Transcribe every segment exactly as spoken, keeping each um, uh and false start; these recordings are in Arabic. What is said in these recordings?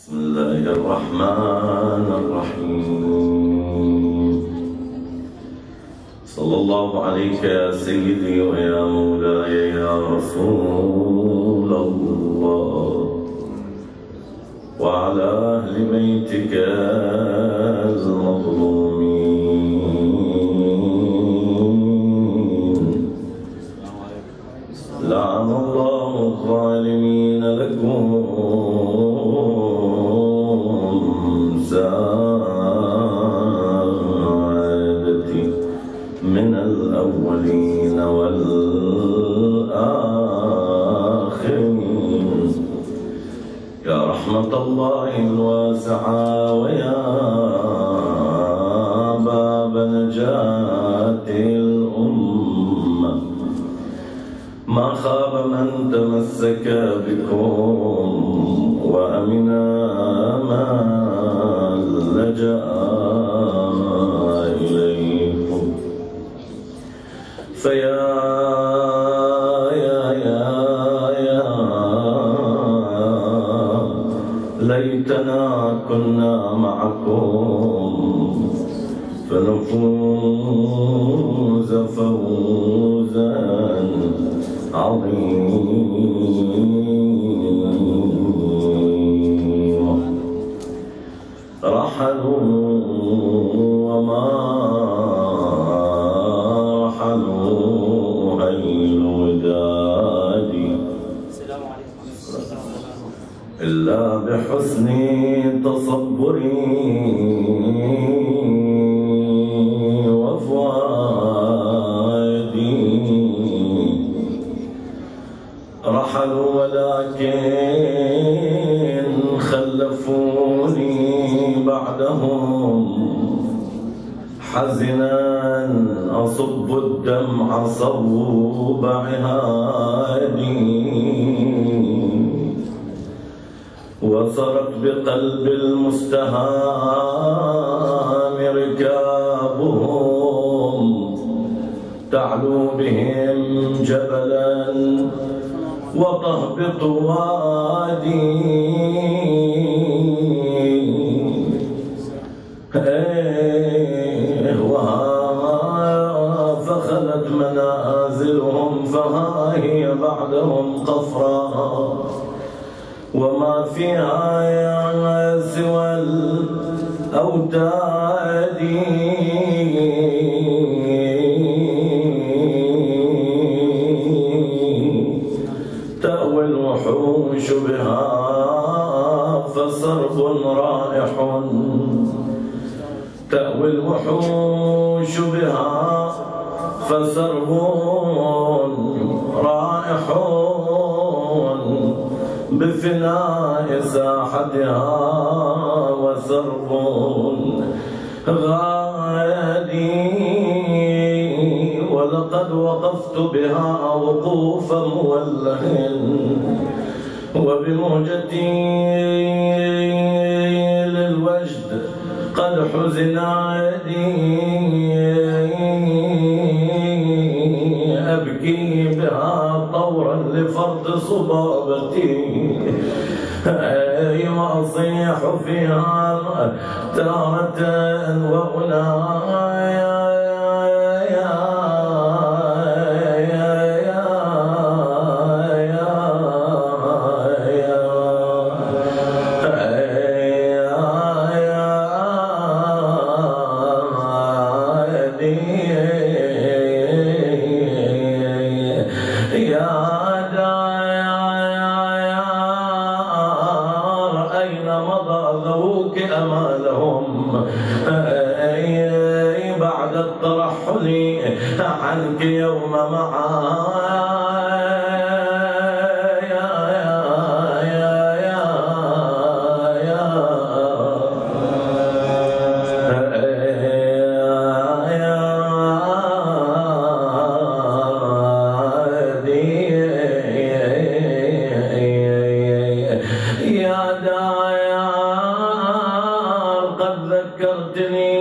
بسم الله الرحمن الرحيم. صلى الله عليك يا سيدي ويا مولاي يا رسول الله، وعلى أهل بيتك المظلومين. لعن الله الظالمين لكم سعادتي من الأولين والآخرين. يا رحمة الله الواسعة ويا باب نجاة الأمة، ما خاب من تمسك بكم وأمنا ما لجأ إليكم. فيا يا يا يا ليتنا كنا معكم فنفوز فوزا عظيما. رحلوا وما رحلوا أي الوداد إلا بحسن تصبري وفؤادي. رحلوا ولكن خلفوني بعدهم حزنا أصب الدمع صوب عهادي. وصرت بقلب المستهام ركابهم تعلو بهم جبلا وتهبط وادي. فخلت منازلهم فها هي بعدهم قفراء، وما فيها سوى الأوتاد. تأوي الوحوش بها فسرب رائح، تأوي الوحوش بها فسرب رائح بفناء ساحتها وسرب غادي. ولقد وقفت بها وقوف موله وبموجتي للوجد قد حزن عادي. أبكي بها طورا لفرط صبابتي، أي وأصيح فيها تارة وأنايا. بعد الترحل عنك يوم معايا. يا دار قد ذكرتني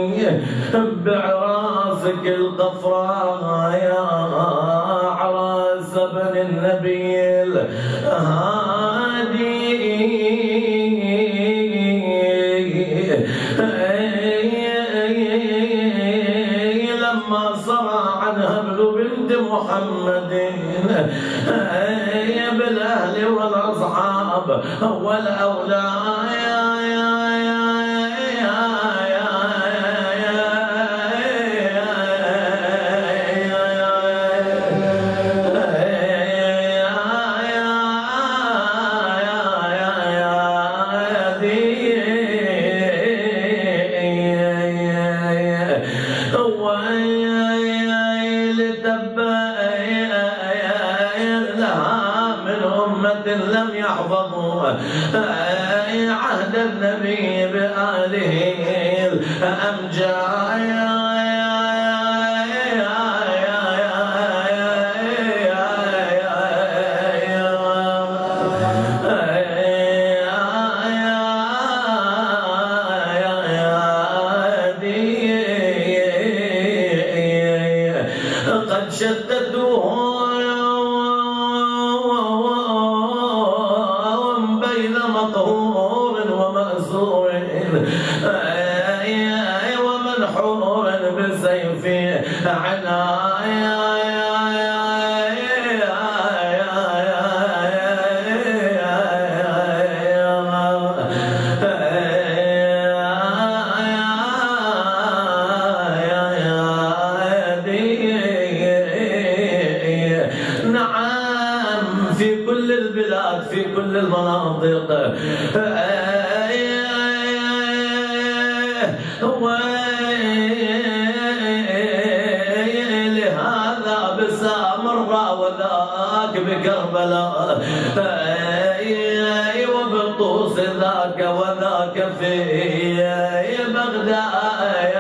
بعراسك القفراء يا عراس بن النبي الهادي. محمد يا بالأهل والأصحاب والأولاد لم يحفظوا عهد النبي بآله الأمجاد قد شددوه مطهور ومأسور ومنحور بسيف عنايا نعم في كل البلاد في كل المناطق لهذا بسامراء وذاك بكربلاء وبطوس ذاك وذاك في بغداد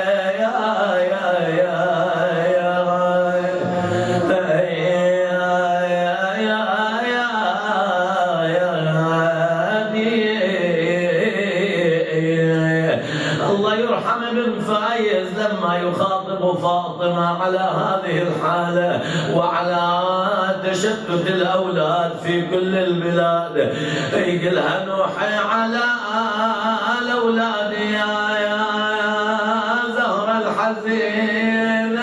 الله يرحم ابن فايز لما يخاطب فاطمة على هذه الحالة وعلى تشتت الأولاد في كل البلاد يقلها نوحي على الأولاد يا يا زهر الحزينة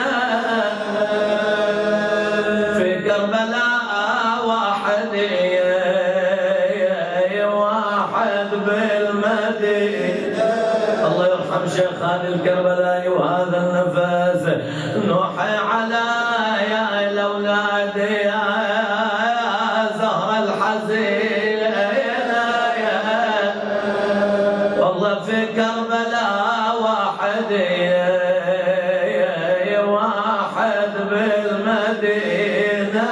في كربلاء واحد واحد بالمدينة. الله يرحم شيخان الكربلاء وهذا النفس نوحي على يا الاولاد يا زهر الحزينة والله في كربلاء واحد واحد بالمدينة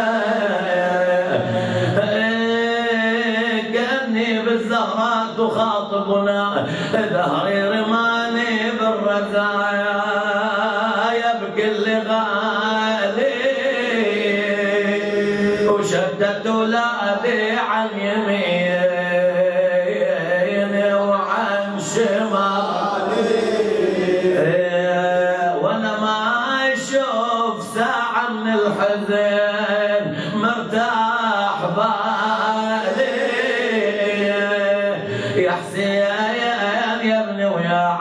كأني بالزهراء تخاطبنا دهري رماني بالرزايا بكل غالي وشدت ولادي عن يمين وعن شمالي وانا ما اشوف ساعة من الحزن مرتاح بالي يا حسين يا ابني ويا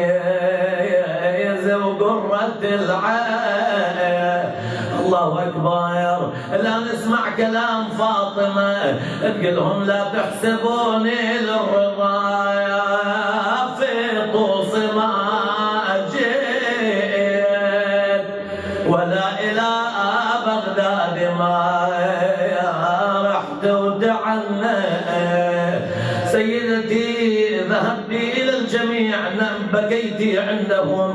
عزيز وقرة العين. الله أكبر. لا نسمع كلام فاطمة تقولهم لا تحسبوني للرضا في طوس ما جيت ولا إلى بغداد ما رحت وتعنيت. سيدتي ذهبت إلى الجميع بكيت عندهم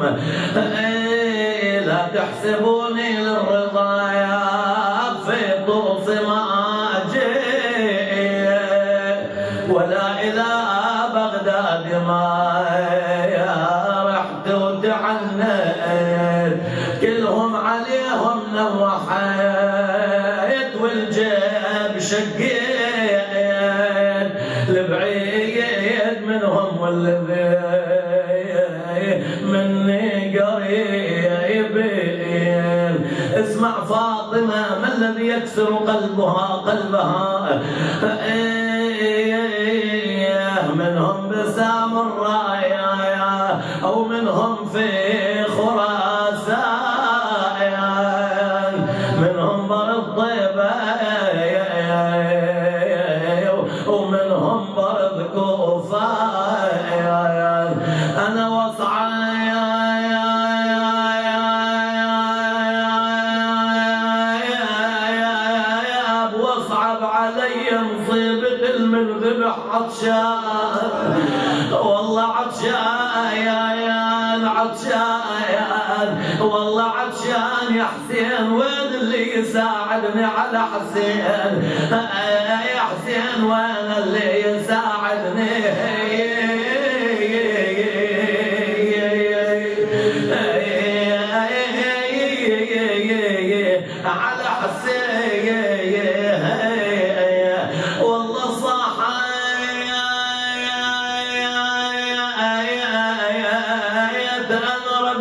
لا تحسبوني للرضا في طوس ما جيت ولا إلى بغداد ما رحت وتعنيت. كلهم عليهم نوحيت والجيب شقيت لبعيد منهم والذي مني قريبين. اسمع فاطمة ما الذي يكسر قلبها قلبها منهم بسام الراية أو منهم في خراسان منهم صعب علي مصيبة من ذبح عطشان، والله عطشان عطشان والله عطشان يا حسين، وين اللي يساعدني على حسين؟ يا حسين وين اللي يساعدني على حسين؟ والله صاح انا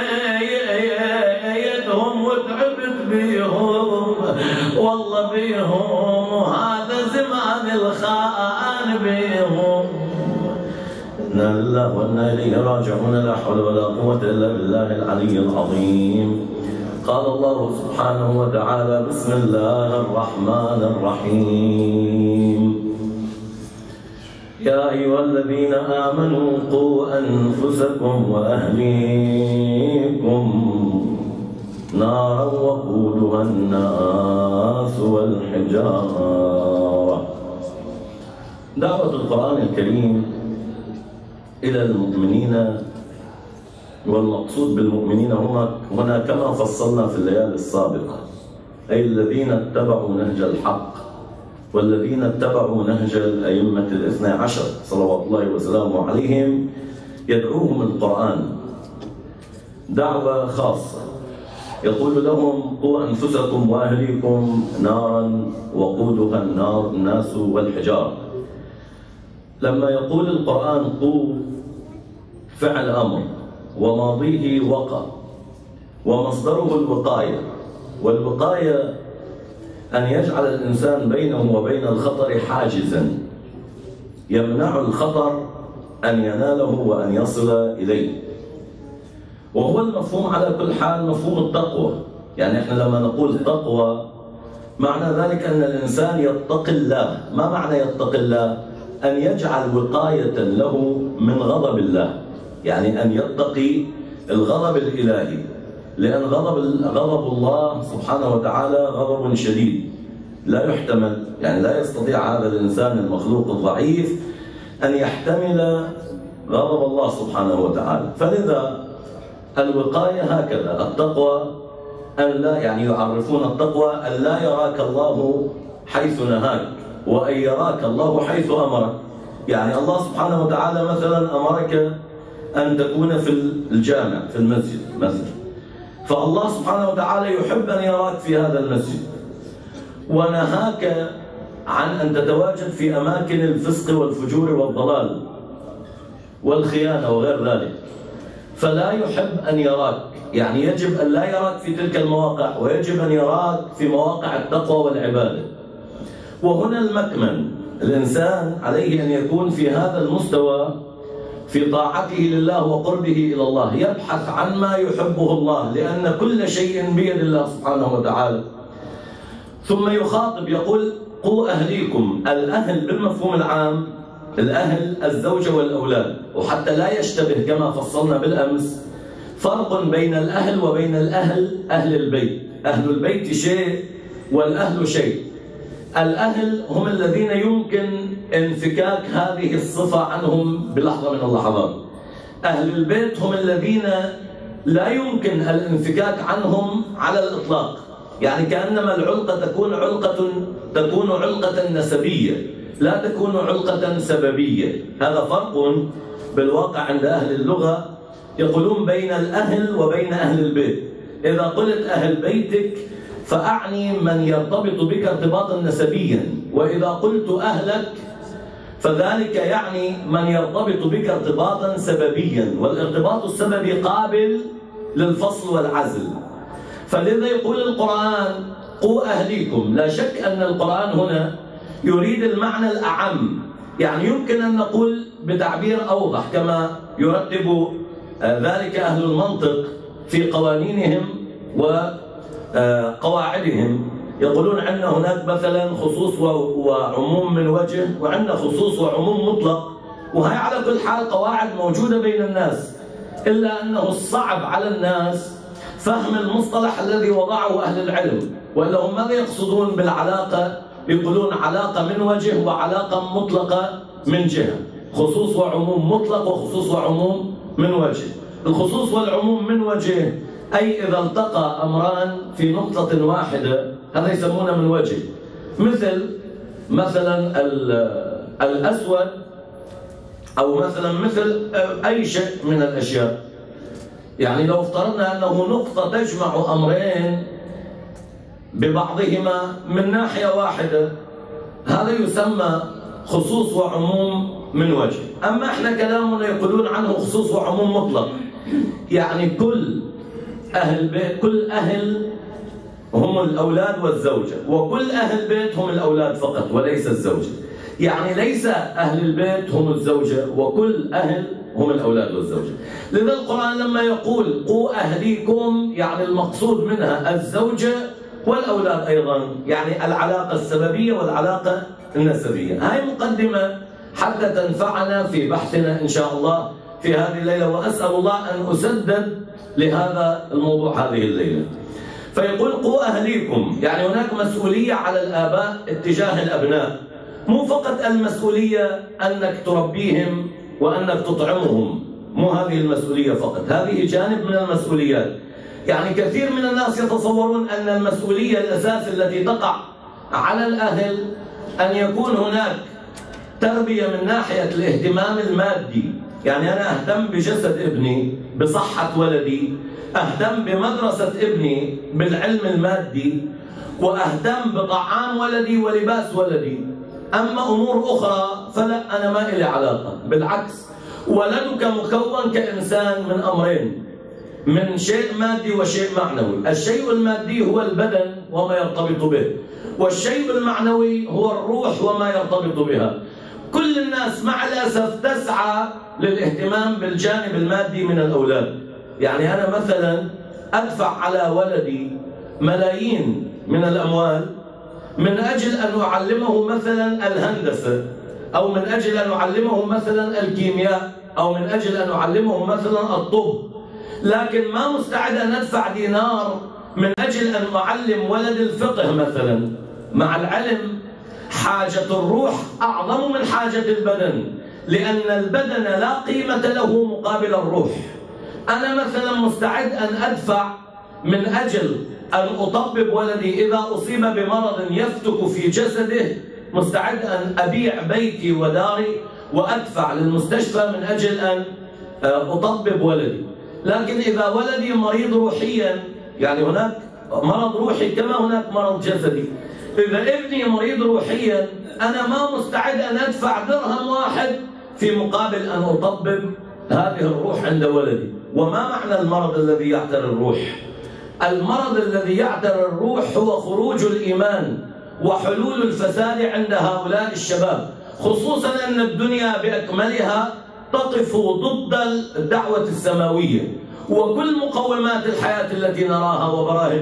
ربيتهم وتعبت بيهم، والله بيهم وهذا زمان الخان بيهم. إنا لله وإنا إليه راجعون، لا حول ولا قوة إلا بالله العلي العظيم. قال الله سبحانه وتعالى: بسم الله الرحمن الرحيم. يا أيها الذين آمنوا قوا أنفسكم وأهليكم نارا وقودها الناس والحجارة. دعوة القرآن الكريم إلى المؤمنين، والمقصود بالمؤمنين هنا كما فصلنا في الليالي السابقة، أي الذين اتبعوا نهج الحق والذين اتبعوا نهج الأئمة الاثنى عشر صلوات الله وسلامه عليهم، يدعوهم القرآن دعوة خاصة، يقول لهم: قوا أنفسكم وأهليكم نارا وقودها النار الناس والحجارة. لما يقول القرآن قوا فعل أمر، وماضيه وقى، ومصدره الوقاية، والوقاية أن يجعل الإنسان بينه وبين الخطر حاجزا يمنع الخطر أن يناله وأن يصل إليه. وهو المفهوم على كل حال مفهوم التقوى. يعني احنا لما نقول تقوى معنى ذلك أن الإنسان يتقي الله. ما معنى يتقي الله؟ أن يجعل وقاية له من غضب الله، يعني أن يتقي الغضب الإلهي، لأن غضب غضب الله سبحانه وتعالى غضب شديد لا يحتمل، يعني لا يستطيع هذا الإنسان المخلوق الضعيف أن يحتمل غضب الله سبحانه وتعالى. فلذا الوقاية هكذا، التقوى أن لا، يعني يعرفون التقوى أن لا يراك الله حيث نهاك، وأن يراك الله حيث أمرك. يعني الله سبحانه وتعالى مثلا أمرك أن تكون في الجامع في المسجد مثلا، فالله سبحانه وتعالى يحب أن يراك في هذا المسجد، ونهاك عن أن تتواجد في أماكن الفسق والفجور والضلال والخيانة وغير ذلك، فلا يحب أن يراك. يعني يجب أن لا يراك في تلك المواقع، ويجب أن يراك في مواقع التقوى والعبادة. وهنا المكمن، الإنسان عليه أن يكون في هذا المستوى في طاعته لله وقربه إلى الله، يبحث عن ما يحبه الله، لأن كل شيء بيد الله سبحانه وتعالى. ثم يخاطب يقول: قوا أهليكم. الأهل بالمفهوم العام، الأهل الزوجة والأولاد، وحتى لا يشتبه كما فصلنا بالأمس فرق بين الأهل وبين الأهل أهل البيت. أهل البيت شيء والأهل شيء. الأهل هم الذين يمكن انفكاك هذه الصفة عنهم بلحظة من اللحظات. أهل البيت هم الذين لا يمكن الانفكاك عنهم على الإطلاق، يعني كأنما العلقة تكون علقة تكون علقة نسبية، لا تكون علقة سببية. هذا فرق بالواقع عند أهل اللغة، يقولون بين الأهل وبين أهل البيت. إذا قلت أهل بيتك فأعني من يرتبط بك ارتباطا نسبيا، وإذا قلت أهلك فذلك يعني من يرتبط بك ارتباطا سببيا، والارتباط السببي قابل للفصل والعزل. فلذا يقول القرآن: قوا أهليكم. لا شك أن القرآن هنا يريد المعنى الأعم، يعني يمكن أن نقول بتعبير أوضح كما يرتب ذلك أهل المنطق في قوانينهم وقواعدهم. يقولون عندنا هناك مثلا خصوص وعموم من وجه، وعندنا خصوص وعموم مطلق، وهي على كل حال قواعد موجودة بين الناس، إلا أنه الصعب على الناس فهم المصطلح الذي وضعه أهل العلم. وإلا هم ماذا يقصدون بالعلاقة يقولون علاقة من وجه وعلاقة مطلقة من جهة، خصوص وعموم مطلق وخصوص وعموم من وجه. الخصوص والعموم من وجه أي إذا التقى أمران في نقطة واحدة هذا يسمونه من وجه، مثل مثلا الأسود أو مثلا مثل أي شيء من الأشياء. يعني لو افترضنا أنه نقطة تجمع أمرين ببعضهما من ناحية واحدة هذا يسمى خصوص وعموم من وجه. أما احنا كلامنا يقولون عنه خصوص وعموم مطلق، يعني كل أهل بيت كل أهل هم الأولاد والزوجة، وكل أهل بيت هم الأولاد فقط وليس الزوجة. يعني ليس أهل البيت هم الزوجة وكل أهل هم الأولاد والزوجة. لذا القرآن لما يقول قوا أهليكم يعني المقصود منها الزوجة والأولاد أيضا، يعني العلاقة السببية والعلاقة النسبية. هاي مقدمة حتى تنفعنا في بحثنا إن شاء الله في هذه الليلة، وأسأل الله أن أسدد لهذا الموضوع هذه الليلة. فيقول قوا أهليكم يعني هناك مسؤولية على الآباء اتجاه الأبناء، مو فقط المسؤولية أنك تربيهم وأنك تطعمهم، مو هذه المسؤولية فقط، هذه جانب من المسؤوليات. يعني كثير من الناس يتصورون أن المسؤولية الأساس التي تقع على الأهل أن يكون هناك تربية من ناحية الاهتمام المادي، يعني أنا أهتم بجسد ابني، بصحة ولدي، أهتم بمدرسة ابني، بالعلم المادي، وأهتم بطعام ولدي ولباس ولدي. أما أمور أخرى فلا، أنا ما إلي علاقة. بالعكس، ولدك مكون كإنسان من أمرين، من شيء مادي وشيء معنوي. الشيء المادي هو البدن وما يرتبط به، والشيء المعنوي هو الروح وما يرتبط بها. كل الناس مع الأسف تسعى للاهتمام بالجانب المادي من الأولاد. يعني أنا مثلا أدفع على ولدي ملايين من الأموال من أجل أن أعلمه مثلا الهندسة، أو من أجل أن أعلمه مثلا الكيمياء، أو من أجل أن أعلمه مثلا الطب، لكن ما مستعد أن أدفع دينار من أجل أن أعلم ولد الفقه مثلا. مع العلم حاجة الروح أعظم من حاجة البدن، لأن البدن لا قيمة له مقابل الروح. أنا مثلا مستعد أن أدفع من أجل أن أطبب ولدي إذا أصيب بمرض يفتك في جسده، مستعد أن أبيع بيتي وداري وأدفع للمستشفى من أجل أن أطبب ولدي. لكن إذا ولدي مريض روحيا، يعني هناك مرض روحي كما هناك مرض جسدي، إذا ابني مريض روحيا أنا ما مستعد أن أدفع درهم واحد في مقابل أن أطبب هذه الروح عند ولدي. وما معنى المرض الذي يعتري الروح؟ المرض الذي يعتري الروح هو خروج الإيمان وحلول الفساد عند هؤلاء الشباب، خصوصا أن الدنيا بأكملها تقف ضد الدعوة السماوية، وكل مقومات الحياة التي نراها وبراهج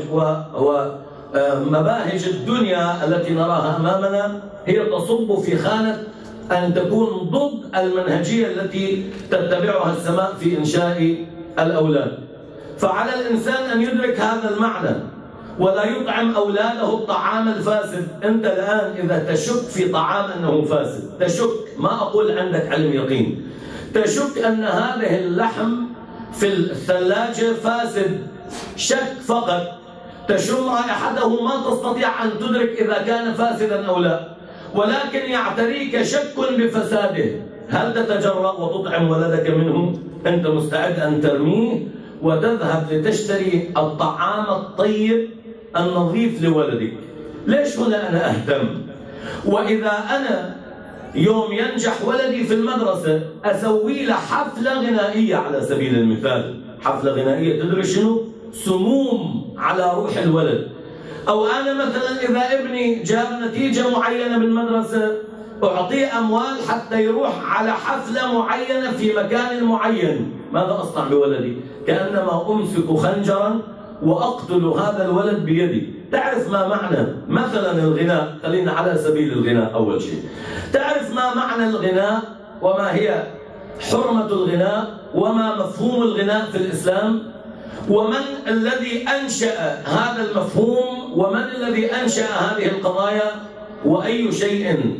ومباهج الدنيا التي نراها أمامنا هي تصب في خانة أن تكون ضد المنهجية التي تتبعها السماء في إنشاء الأولاد. فعلى الإنسان أن يدرك هذا المعنى ولا يطعم أولاده الطعام الفاسد. أنت الآن إذا تشك في طعام أنه فاسد، تشك، ما أقول عندك علم يقين، تشك أن هذه اللحم في الثلاجة فاسد، شك فقط، تشم رائحته ما تستطيع أن تدرك إذا كان فاسدا أو لا، ولكن يعتريك شك بفساده. هل تتجرأ وتطعم ولدك منه؟ أنت مستعد أن ترميه وتذهب لتشتري الطعام الطيب النظيف لولدك. ليش هنا أنا أهتم؟ وإذا أنا يوم ينجح ولدي في المدرسة أسوي له حفلة غنائية على سبيل المثال، حفلة غنائية تدري شنو؟ سموم على روح الولد. أو أنا مثلا إذا ابني جاب نتيجة معينة بالمدرسة أعطيه أموال حتى يروح على حفلة معينة في مكان معين. ماذا أصنع بولدي؟ كأنما أمسك خنجرا وأقتل هذا الولد بيدي. تعرف ما معنى مثلا الغناء؟ خلينا على سبيل الغناء أول شيء. تعرف ما معنى الغناء وما هي حرمة الغناء وما مفهوم الغناء في الإسلام؟ ومن الذي أنشأ هذا المفهوم ومن الذي أنشأ هذه القضايا؟ وأي شيء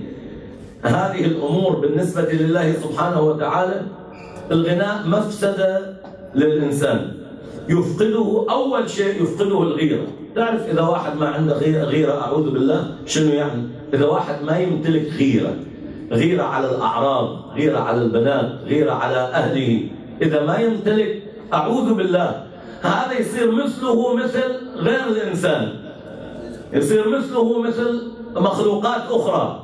هذه الأمور بالنسبة لله سبحانه وتعالى الغناء مفسدة للإنسان، يفقده أول شيء يفقده الغيرة. تعرف إذا واحد ما عنده غيرة أعوذ بالله شنو يعني؟ إذا واحد ما يمتلك غيرة، غيرة على الأعراض، غيرة على البنات، غيرة على أهله، إذا ما يمتلك أعوذ بالله هذا يصير مثله مثل غير الإنسان، يصير مثله مثل مخلوقات أخرى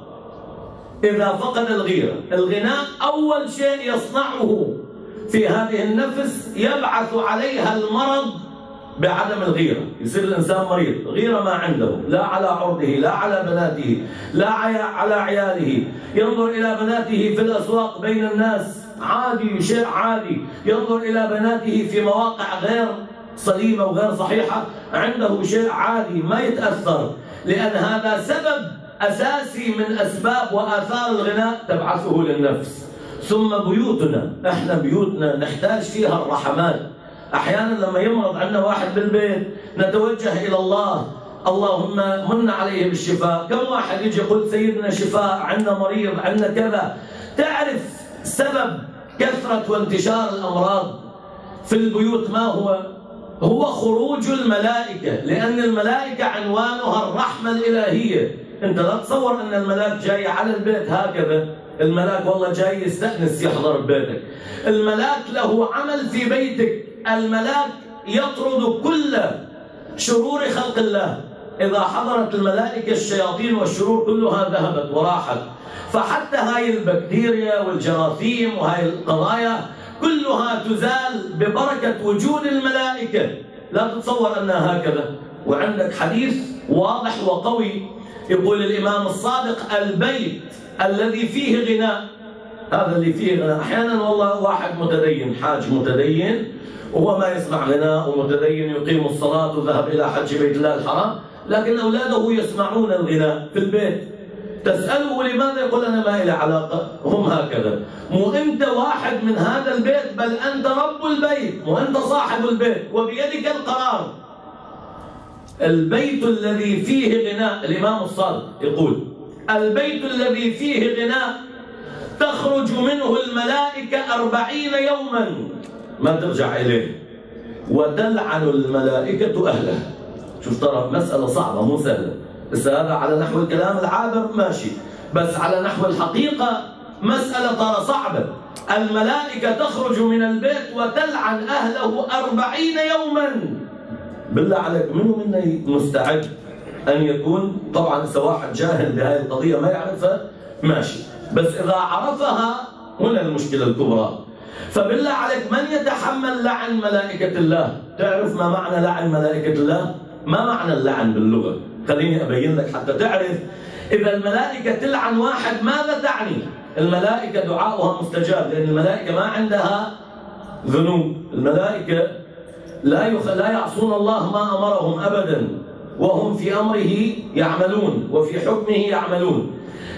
إذا فقد الغيرة. الغناء أول شيء يصنعه في هذه النفس يبعث عليها المرض بعدم الغيرة، يصير الإنسان مريض، غيرة ما عنده لا على عرضه لا على بناته لا على عياله، ينظر إلى بناته في الأسواق بين الناس عادي، شيء عادي، ينظر إلى بناته في مواقع غير سليمة وغير صحيحة عنده شيء عادي ما يتأثر، لأن هذا سبب أساسي من أسباب وآثار الغناء تبعثه للنفس. ثم بيوتنا، احنا بيوتنا نحتاج فيها الرحمات. احيانا لما يمرض عندنا واحد بالبيت نتوجه الى الله، اللهم من عليه بالشفاء. كم واحد يجي يقول سيدنا شفاء، عندنا مريض، عندنا كذا. تعرف سبب كثرة وانتشار الامراض في البيوت ما هو؟ هو خروج الملائكة، لأن الملائكة عنوانها الرحمة الإلهية. أنت لا تصور أن الملاك جاي على البيت هكذا، الملاك والله جاي يستأنس يحضر ببيتك. الملاك له عمل في بيتك، الملاك يطرد كل شرور خلق الله. إذا حضرت الملائكة الشياطين والشرور كلها ذهبت وراحت. فحتى هاي البكتيريا والجراثيم وهاي القضايا كلها تزال ببركة وجود الملائكة. لا تتصور أنها هكذا. وعندك حديث واضح وقوي يقول الإمام الصادق: البيت الذي فيه غناء، هذا اللي فيه غناء. أحيانا والله واحد متدين، حاج متدين وهو ما يسمع غناء، ومتدين يقيم الصلاة وذهب إلى حج بيت الله الحرام، لكن أولاده يسمعون الغناء في البيت. تسأله لماذا؟ يقول أنا ما إلي علاقة، هم هكذا. مو أنت واحد من هذا البيت، بل أنت رب البيت وأنت صاحب البيت وبيدك القرار. البيت الذي فيه غناء، الإمام الصادق يقول: البيت الذي فيه غناء تخرج منه الملائكة أربعين يوما ما ترجع إليه، وتلعن الملائكة أهله. شوف ترى مسألة صعبة مو سهلة، بس هذا على نحو الكلام العابر ماشي، بس على نحو الحقيقة مسألة ترى صعبة. الملائكة تخرج من البيت وتلعن أهله أربعين يوما. بالله عليك منو منا مستعد أن يكون، طبعا إذا واحد جاهل بهذه القضية ما يعرفها ماشي، بس إذا عرفها هنا المشكلة الكبرى. فبالله عليك من يتحمل لعن ملائكة الله؟ تعرف ما معنى لعن ملائكة الله؟ ما معنى اللعن باللغة؟ خليني أبين لك حتى تعرف. إذا الملائكة تلعن واحد ماذا تعني؟ الملائكة دعاؤها مستجاب، لأن الملائكة ما عندها ذنوب. الملائكة لا يخ... لا يعصون الله ما أمرهم أبدا، وهم في أمره يعملون وفي حكمه يعملون.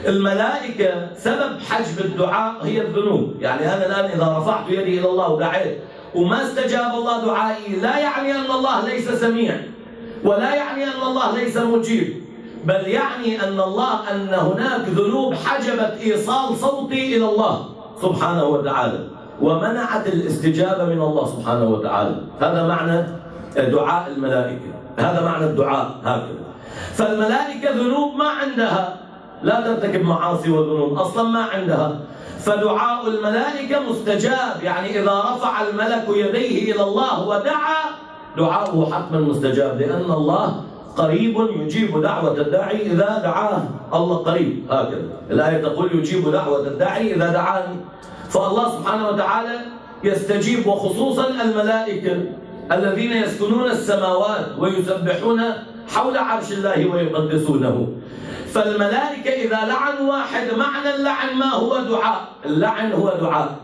الملائكة سبب حجب الدعاء هي الذنوب. يعني أنا الآن إذا رفعت يدي إلى الله ودعيت وما استجاب الله دعائي، لا يعني أن الله ليس سميع، ولا يعني أن الله ليس مجيب، بل يعني أن الله أن هناك ذنوب حجبت إيصال صوتي إلى الله سبحانه وتعالى، ومنعت الاستجابة من الله سبحانه وتعالى. هذا معنى دعاء الملائكة، هذا معنى الدعاء هكذا. فالملائكة ذنوب ما عندها، لا ترتكب معاصي وذنوب أصلا ما عندها، فدعاء الملائكة مستجاب. يعني إذا رفع الملك يديه إلى الله ودعا، دعاؤه حتما مستجاب، لأن الله قريب يجيب دعوة الداعي إذا دعاه. الله قريب هكذا، الآية تقول يجيب دعوة الداعي إذا دعاني. فالله سبحانه وتعالى يستجيب، وخصوصا الملائكة الذين يسكنون السماوات ويسبحون حول عرش الله ويقدسونه. فالملائكة إذا لعنوا واحد، معنى اللعن ما هو؟ دعاء. اللعن هو دعاء.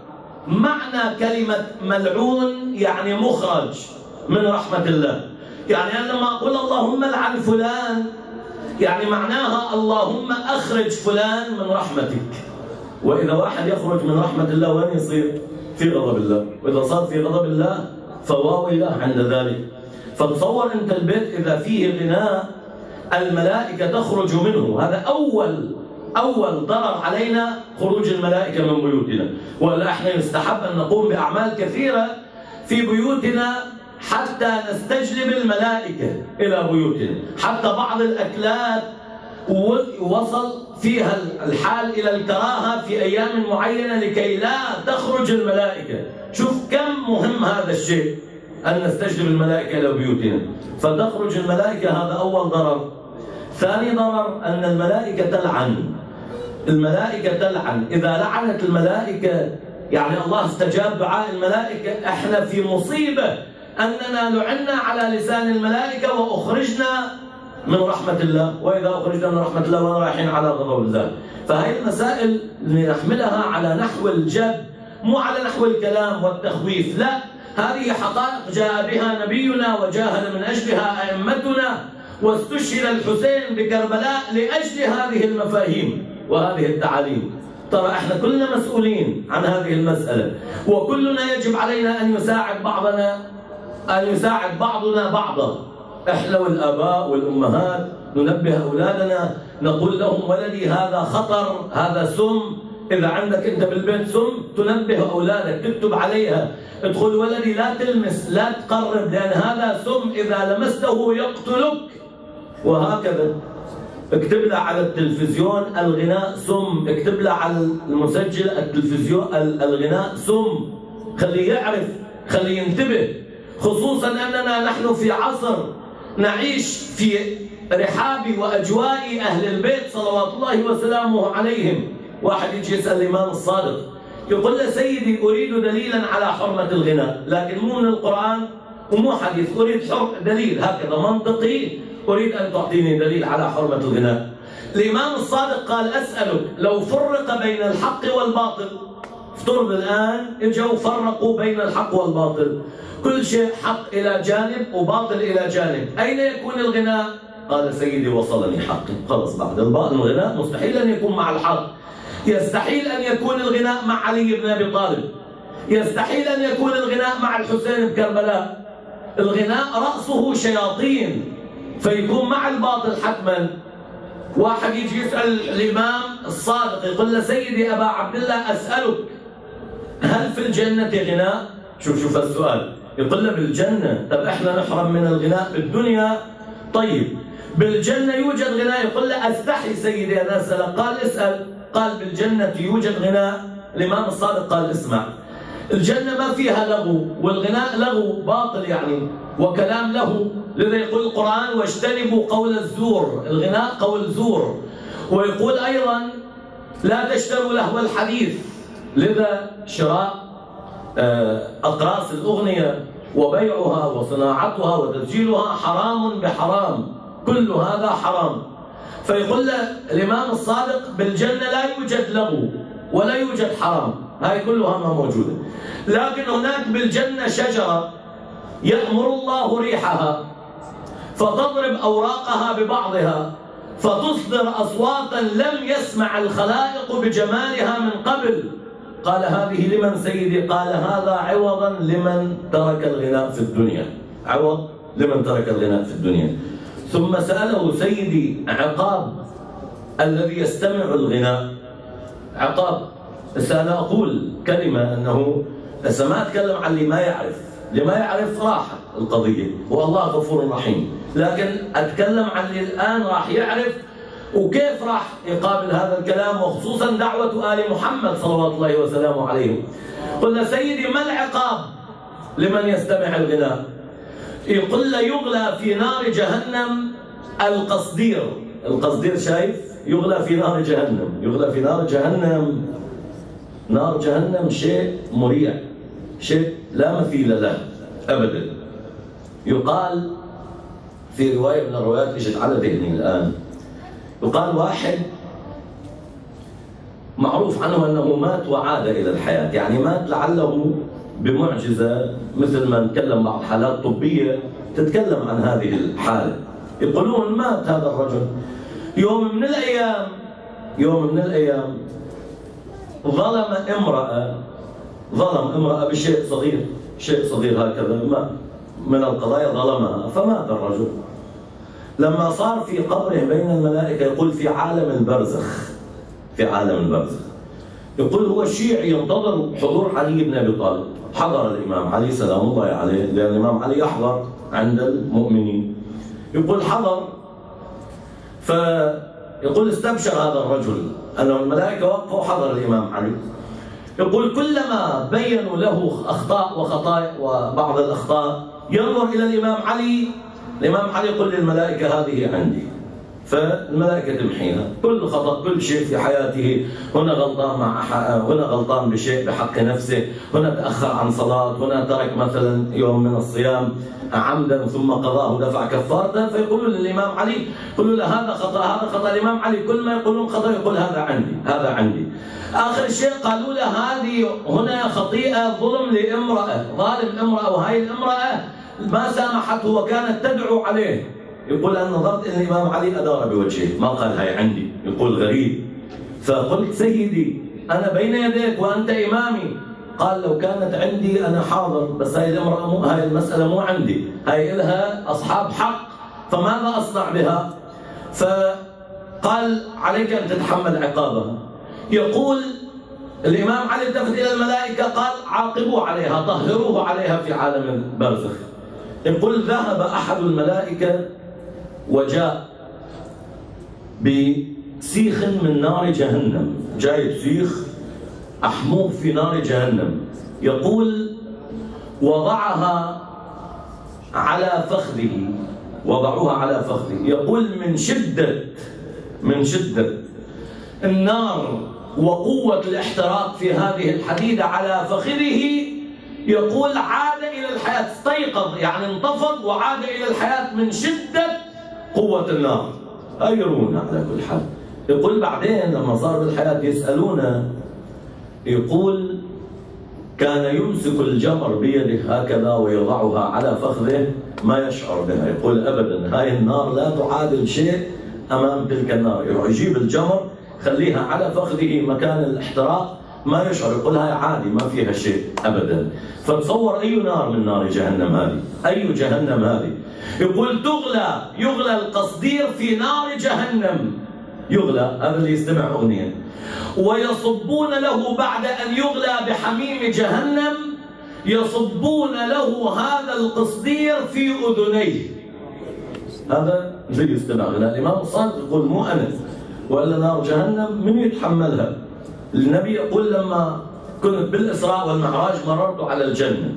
معنى كلمة ملعون يعني مخرج من رحمة الله. يعني أنا لما أقول اللهم لعن فلان، يعني معناها اللهم أخرج فلان من رحمتك. وإذا واحد يخرج من رحمة الله وين يصير؟ في غضب الله، وإذا صار في غضب الله فواو الله عند ذلك. فتصور أنت البيت إذا فيه غناء الملائكة تخرج منه. هذا أول أول ضرر علينا، خروج الملائكة من بيوتنا. ولا احنا يستحب أن نقوم بأعمال كثيرة في بيوتنا حتى نستجلب الملائكة إلى بيوتنا. حتى بعض الأكلات وصل فيها الحال إلى الكراهة في أيام معينة لكي لا تخرج الملائكة. شوف كم مهم هذا الشيء، أن نستجلب الملائكة إلى بيوتنا فتخرج الملائكة. هذا أول ضرر. ثاني ضرر أن الملائكة تلعن. الملائكة تلعن. إذا لعنت الملائكة يعني الله استجاب دعاء الملائكة. احنا في مصيبة أننا لعنا على لسان الملائكة وأخرجنا من رحمة الله، وإذا أخرجنا من رحمة الله ورايحين على غضب الله. فهي المسائل نحملها على نحو الجد، مو على نحو الكلام والتخويف. لا، هذه حقائق جاء بها نبينا وجاهد من أجلها أئمتنا، واستشهد الحسين بكربلاء لأجل هذه المفاهيم وهذه التعاليم. ترى احنا كلنا مسؤولين عن هذه المسألة، وكلنا يجب علينا أن يساعد بعضنا أن يساعد بعضنا بعضا. احنا والآباء والأمهات ننبه أولادنا، نقول لهم ولدي هذا خطر، هذا سم. إذا عندك أنت بالبيت سم تنبه أولادك، تكتب عليها، تقول ولدي لا تلمس، لا تقرب، لأن هذا سم إذا لمسته يقتلك. وهكذا اكتب له على التلفزيون الغناء سم، اكتب له على المسجل التلفزيون الغناء سم. خليه يعرف، خليه ينتبه، خصوصا أننا نحن في عصر نعيش في رحاب وأجواء أهل البيت صلوات الله وسلامه عليهم. واحد يجي يسأل الإمام الصادق يقول له سيدي أريد دليلا على حرمة الغناء، لكن مو من القرآن ومو حديث، أريد حر دليل هكذا منطقي، أريد أن تعطيني دليل على حرمة الغناء. الإمام الصادق قال أسألك لو فرق بين الحق والباطل، افترض الآن اجوا فرقوا بين الحق والباطل، كل شيء حق إلى جانب وباطل إلى جانب، أين يكون الغناء؟ قال سيدي وصلني حقي. خلص بعد الباطل الغناء مستحيل أن يكون مع الحق. يستحيل أن يكون الغناء مع علي بن أبي طالب، يستحيل أن يكون الغناء مع الحسين بكربلاء. الغناء رأسه شياطين، فيكون مع الباطل حتما. واحد يجي يسأل الإمام الصادق يقول له سيدي أبا عبد الله أسألك هل في الجنة غناء؟ شوف شوف السؤال، يقول له بالجنة. طب احنا نحرم من الغناء بالدنيا؟ طيب بالجنة يوجد غناء. يقول له أستحي سيدي أن أسأل. قال اسأل. قال بالجنة يوجد غناء. الإمام الصادق قال اسمع، الجنة ما فيها لغو، والغناء لغو باطل يعني وكلام له، لذا يقول القرآن واجتنبوا قول الزور، الغناء قول زور. ويقول أيضا لا تشتروا لهو الحديث، لذا شراء أقراص الأغنية وبيعها وصناعتها وتسجيلها حرام بحرام، كل هذا حرام. فيقول له الإمام الصادق بالجنة لا يوجد لغو ولا يوجد حرام، هاي كلها ما موجودة. لكن هناك بالجنة شجرة يأمر الله ريحها فتضرب أوراقها ببعضها فتصدر أصواتا لم يسمع الخلائق بجمالها من قبل. قال هذه لمن سيدي؟ قال هذا عوضا لمن ترك الغناء في الدنيا، عوض لمن ترك الغناء في الدنيا. ثم سأله سيدي عقاب الذي يستمع الغناء، عقاب. أنا أقول كلمة أنه هسه ما أتكلم عن اللي ما يعرف، اللي ما يعرف راحة القضية والله غفور رحيم، لكن أتكلم عن اللي الآن راح يعرف وكيف راح يقابل هذا الكلام، وخصوصا دعوة آل محمد صلوات الله وسلامه عليهم. قلنا سيدي ما العقاب لمن يستمع الغناء؟ يقول له يغلى في نار جهنم القصدير. القصدير شايف؟ يغلى في نار جهنم، يغلى في نار جهنم. نار جهنم شيء مريع، شيء لا مثيل له أبدا. يقال في رواية من الروايات اجت على ذهني الآن، يقال واحد معروف عنه أنه مات وعاد إلى الحياة، يعني مات لعله بمعجزة، مثل ما نتكلم بعض حالات طبية تتكلم عن هذه الحالة. يقولون مات هذا الرجل يوم من الأيام، يوم من الأيام ظلم امرأة، ظلم امرأة بشيء صغير، شيء صغير هكذا ما من القضايا ظلمها، فمات الرجل. لما صار في قبره بين الملائكة يقول في عالم البرزخ، في عالم البرزخ يقول هو الشيعي ينتظر حضور علي بن أبي طالب. حضر الإمام علي سلام الله عليه، لأن الإمام علي يحضر عند المؤمنين. يقول حضر، فيقول استبشر هذا الرجل أنه الملائكة وقفوا وحضر الإمام علي. يقول كلما بينوا له أخطاء وخطايا وبعض الأخطاء ينظر إلى الإمام علي، الإمام علي يقول للملائكة هذه عندي، فالملائكة تمحيها. كل خطأ، كل شيء في حياته، هنا غلطان مع هنا غلطان بشيء بحق نفسه، هنا تأخر عن صلاة، هنا ترك مثلا يوم من الصيام عمدا ثم قضاه دفع كفارته، فيقولون للإمام علي، يقولوا له هذا خطأ هذا خطأ. الإمام علي كل ما يقولون خطأ يقول هذا عندي هذا عندي. آخر شيء قالوا له هذه هنا خطيئة ظلم لامرأة، ظالم امرأة، وهي الامرأة ما سامحته وكانت تدعو عليه. يقول أنا نظرت إلى الإمام علي أدار بوجهه، ما قال هاي عندي. يقول غريب. فقلت سيدي أنا بين يديك وأنت إمامي. قال لو كانت عندي أنا حاضر، بس هاي الامرأة مو، هاي المسألة مو عندي، هاي إلها أصحاب حق، فماذا أصنع بها؟ فقال عليك أن تتحمل عقابها. يقول الإمام علي التفت إلى الملائكة قال عاقبوا عليها، طهروه عليها في عالم البرزخ. يقول ذهب أحد الملائكة وجاء بسيخ من نار جهنم، جايب سيخ أحموه في نار جهنم. يقول وضعها على فخذه، وضعوها على فخذه. يقول من شدة من شدة النار وقوة الاحتراق في هذه الحديدة على فخذه، يقول عاد إلى الحياة، استيقظ يعني انتفض وعاد إلى الحياة من شدة قوة النار. أيرونا على كل حال. يقول بعدين لما صار بالحياة يسألونه، يقول كان يمسك الجمر بيده هكذا ويضعها على فخذه ما يشعر بها. يقول أبدا هاي النار لا تعادل شيء أمام تلك النار. يجيب الجمر خليها على فخذه مكان الاحتراق ما يشعر، يقول هاي عادي ما فيها شيء أبدا. فتصور أي نار من نار جهنم هذه، أي جهنم هذه. يقول تغلى، يغلى القصدير في نار جهنم، يغلى، هذا اللي يستمع أغنية، ويصبون له بعد أن يغلى بحميم جهنم، يصبون له هذا القصدير في أذنيه. هذا اللي يستمع غناء. الإمام الصادق يقول مو أنا، وإلا نار جهنم من يتحملها؟ النبي يقول لما كنت بالإسراء والمعراج مررت على الجنة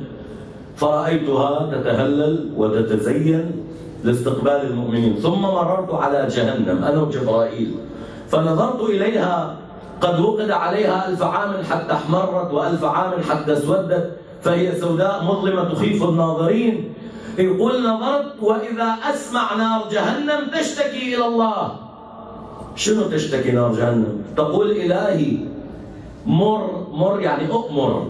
فرأيتها تتهلل وتتزين لاستقبال المؤمنين، ثم مررت على جهنم أنا وجبرائيل فنظرت إليها قد وقد عليها ألف عام حتى احمرت وألف عام حتى اسودت، فهي سوداء مظلمة تخيف الناظرين. يقول نظرت وإذا أسمع نار جهنم تشتكي إلى الله. شنو تشتكي نار جهنم؟ تقول إلهي مر، مر يعني أؤمر،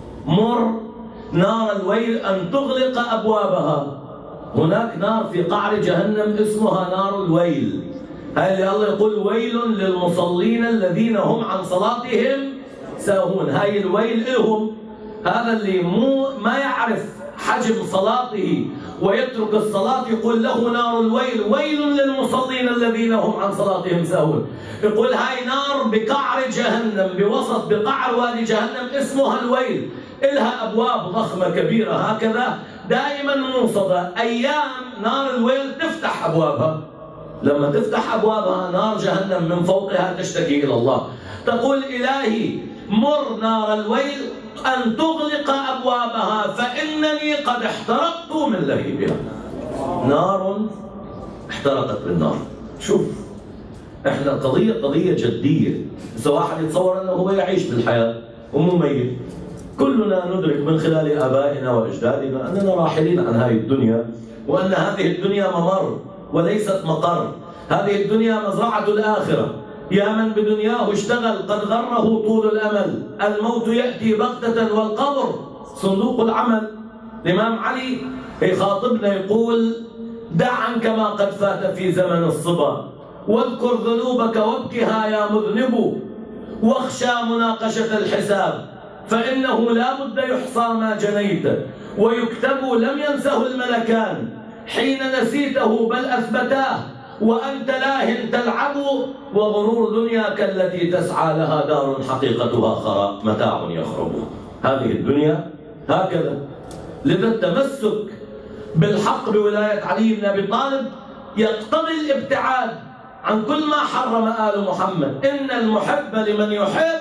مر نار الويل أن تغلق أبوابها. هناك نار في قعر جهنم اسمها نار الويل، هاي اللي الله يقول ويل للمصلين الذين هم عن صلاتهم ساهون. هاي الويل لهم، هذا اللي مو ما يعرف حجم صلاته ويترك الصلاة يقول له نار الويل، ويل للمصلين الذين هم عن صلاتهم ساهون. يقول هاي نار بقعر جهنم، بوسط بقعر وادي جهنم اسمها الويل، إلها أبواب ضخمة كبيرة هكذا دائما موصدة. أيام نار الويل تفتح أبوابها، لما تفتح أبوابها نار جهنم من فوقها تشتكي إلى الله، تقول إلهي مر نار الويل أن تغلق أبوابها فإنني قد احترقت من لهيبها. نار احترقت بالنار. شوف احنا قضية قضية جدية. إذا واحد يتصور أنه هو يعيش بالحياة ومو ميت، كلنا ندرك من خلال آبائنا وأجدادنا أننا راحلين عن هذه الدنيا، وأن هذه الدنيا ممر وليست مقر. هذه الدنيا مزرعة الآخرة. يا من بدنياه اشتغل قد غره طول الأمل، الموت يأتي بغتة والقبر صندوق العمل. الإمام علي يخاطبنا يقول دع عنك ما قد فات في زمن الصبا، واذكر ذنوبك وابكها يا مذنب، واخشى مناقشة الحساب فإنه لا بد يحصى ما جنيت، ويكتب لم ينسه الملكان، حين نسيته بل أثبتاه، وأنت لاه تلعب وغرور دنياك التي تسعى لها دار حقيقتها خراب متاع يخرب. هذه الدنيا هكذا. لذا التمسك بالحق بولاية علي بن أبي طالب يقتضي الابتعاد عن كل ما حرم آل محمد. إن المحب لمن يحب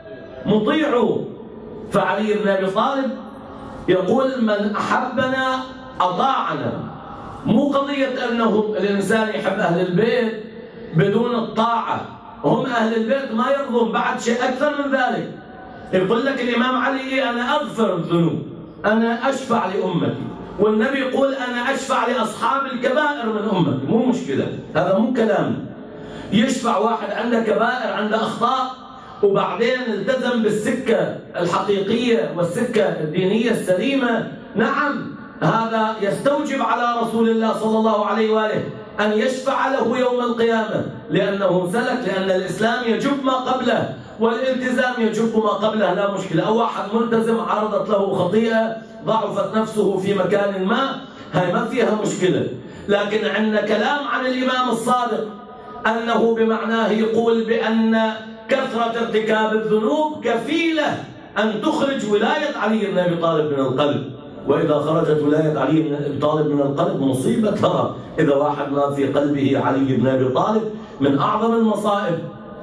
مطيع. فعلي بن أبي طالب يقول من أحبنا أطاعنا. مو قضية أنه الإنسان يحب أهل البيت بدون الطاعة، هم أهل البيت ما يرضون بعد شيء أكثر من ذلك. يقول لك الإمام علي أنا أغفر الذنوب، أنا أشفع لأمتي، والنبي يقول أنا أشفع لأصحاب الكبائر من أمتي. مو مشكلة، هذا مو كلام. يشفع واحد عنده كبائر عنده أخطاء وبعدين التزم بالسكة الحقيقية والسكة الدينية السليمة، نعم هذا يستوجب على رسول الله صلى الله عليه وآله أن يشفع له يوم القيامة، لأنه سلك، لأن الإسلام يجب ما قبله والالتزام يجب ما قبله، لا مشكلة. أو واحد ملتزم عرضت له خطيئة ضعفت نفسه في مكان ما، هاي ما فيها مشكلة. لكن عندنا كلام عن الإمام الصادق أنه بمعناه يقول بأن كثرة ارتكاب الذنوب كفيلة أن تخرج ولاية علي بن أبي طالب من القلب. وإذا خرجت ولاية علي بن أبي طالب من القلب مصيبة ترى. إذا واحد ما في قلبه علي بن أبي طالب من أعظم المصائب.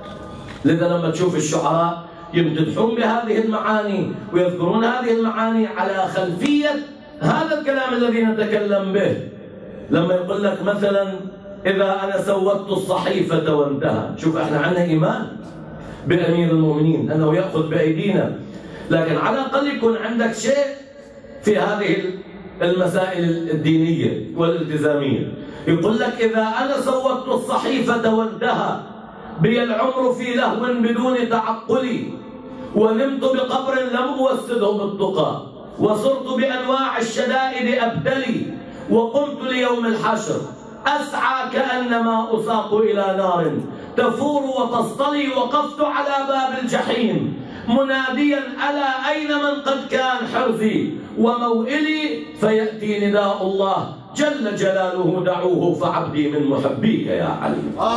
لذا لما تشوف الشعراء يمتدحون بهذه المعاني ويذكرون هذه المعاني على خلفية هذا الكلام الذي نتكلم به. لما يقول لك مثلا إذا أنا سودت الصحيفة وانتهى، شوف احنا عندنا إيمان بأمير المؤمنين أنه يأخذ بأيدينا، لكن على الأقل يكون عندك شيء في هذه المسائل الدينية والالتزامية. يقول لك إذا أنا سودت الصحيفة وانتهى بي العمر في لهو بدون تعقلي، ونمت بقبر لم أوسده بالتقى، وصرت بأنواع الشدائد أبتلي، وقمت ليوم الحشر أسعى كأنما أساق إلى نار تفور وتصطلي، وقفت على باب الجحيم مناديا ألا أين من قد كان حرزي وموئلي، فيأتي نداء الله جل جلاله دعوه فعبدي من محبيك يا علي.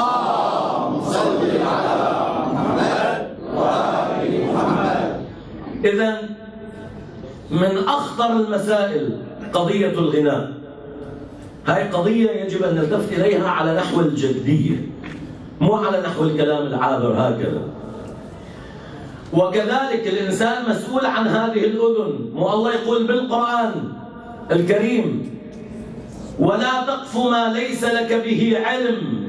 اللهم صل على محمد وآل محمد. إذن من أخطر المسائل قضية الغناء. هاي قضية يجب أن نلتفت إليها على نحو الجدية، مو على نحو الكلام العابر هكذا. وكذلك الإنسان مسؤول عن هذه الأذن. مو الله يقول بالقرآن الكريم ولا تقف ما ليس لك به علم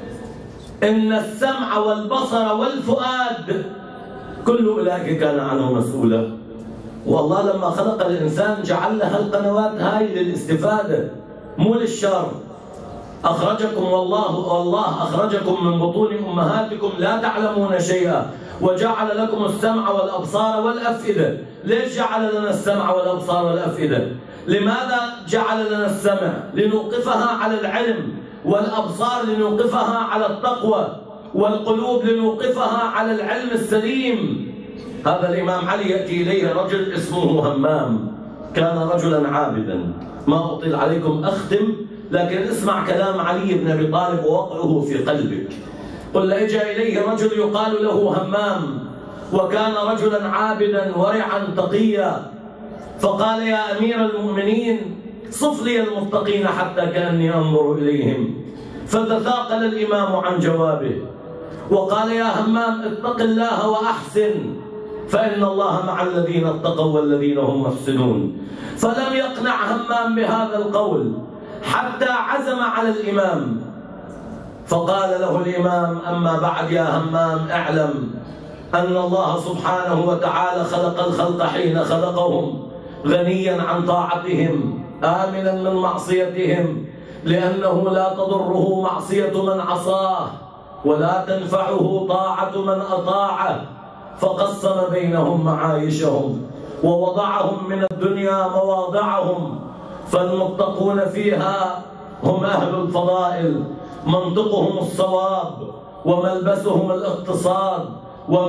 إن السمع والبصر والفؤاد كل أولئك كان عنه مسؤولا. والله لما خلق الإنسان جعل لها القنوات هاي للاستفادة مو للشر. أخرجكم والله والله أخرجكم من بطون أمهاتكم لا تعلمون شيئا وجعل لكم السمع والأبصار والأفئدة. ليش جعل لنا السمع والأبصار والأفئدة؟ لماذا جعل لنا السمع؟ لنوقفها على العلم، والأبصار لنوقفها على التقوى، والقلوب لنوقفها على العلم السليم. هذا الإمام علي يأتي إليه رجل اسمه همام، كان رجلا عابدا. ما أطيل عليكم أختم، لكن اسمع كلام علي بن أبي طالب ووقعه في قلبك. قل إجا إليه رجل يقال له همام، وكان رجلا عابدا ورعا تقيا، فقال يا أمير المؤمنين صف لي المتقين حتى كأني أنظر إليهم. فتثاقل الإمام عن جوابه وقال يا همام اتق الله وأحسن فإن الله مع الذين اتقوا والذين هم محسنون. فلم يقنع همام بهذا القول حتى عزم على الإمام، فقال له الإمام أما بعد يا همام اعلم أن الله سبحانه وتعالى خلق الخلق حين خلقهم غنيا عن طاعتهم آمنا من معصيتهم، لأنه لا تضره معصية من عصاه ولا تنفعه طاعة من أطاعه، فقسم بينهم معايشهم ووضعهم من الدنيا مواضعهم، فالمتقون فيها هم أهل الفضائل منطقهم الصواب وملبسهم الاقتصاد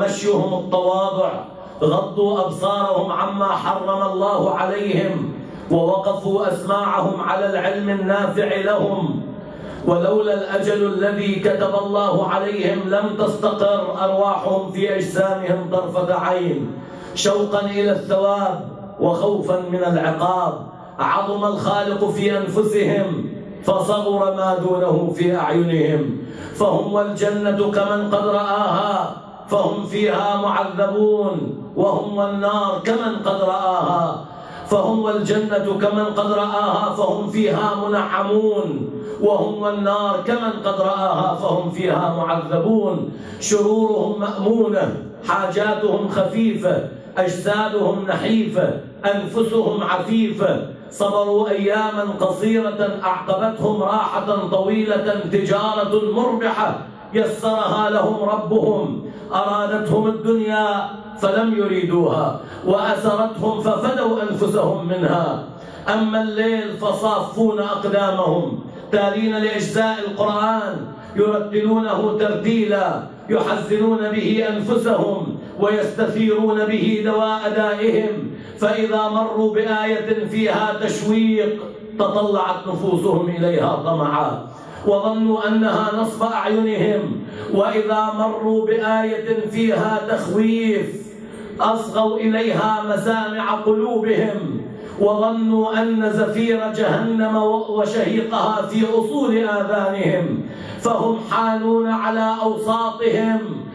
ومشيهم التواضع، غضوا أبصارهم عما حرم الله عليهم ووقفوا أسماعهم على العلم النافع لهم، ولولا الأجل الذي كتب الله عليهم لم تستقر أرواحهم في أجسامهم طرفة عين، شوقا إلى الثواب وخوفا من العقاب. عظم الخالق في أنفسهم فصغر ما دونه في أعينهم، فهم والجنة كمن قد رآها فهم فيها معذبون، وهم والنار كمن قد رآها فهم والجنة كمن قد رآها فهم فيها منعمون، وهم والنار كمن قد رآها فهم فيها معذبون. شرورهم مأمونة، حاجاتهم خفيفة، أجسادهم نحيفة، أنفسهم عفيفة. صبروا أياما قصيرة أعقبتهم راحة طويلة، تجارة مربحة يسرها لهم ربهم. أرادتهم الدنيا فلم يريدوها، وأسرتهم ففدوا أنفسهم منها. أما الليل فصافون أقدامهم تالين لأجزاء القرآن، يرتلونه ترتيلا، يحزنون به أنفسهم ويستثيرون به دواء دائهم. فإذا مروا بآية فيها تشويق تطلعت نفوسهم إليها طمعا، وظنوا أنها نصب أعينهم. وإذا مروا بآية فيها تخويف أصغوا إليها مسامع قلوبهم، وظنوا أن زفير جهنم وشهيقها في أصول آذانهم. فهم حانون على أوساطهم،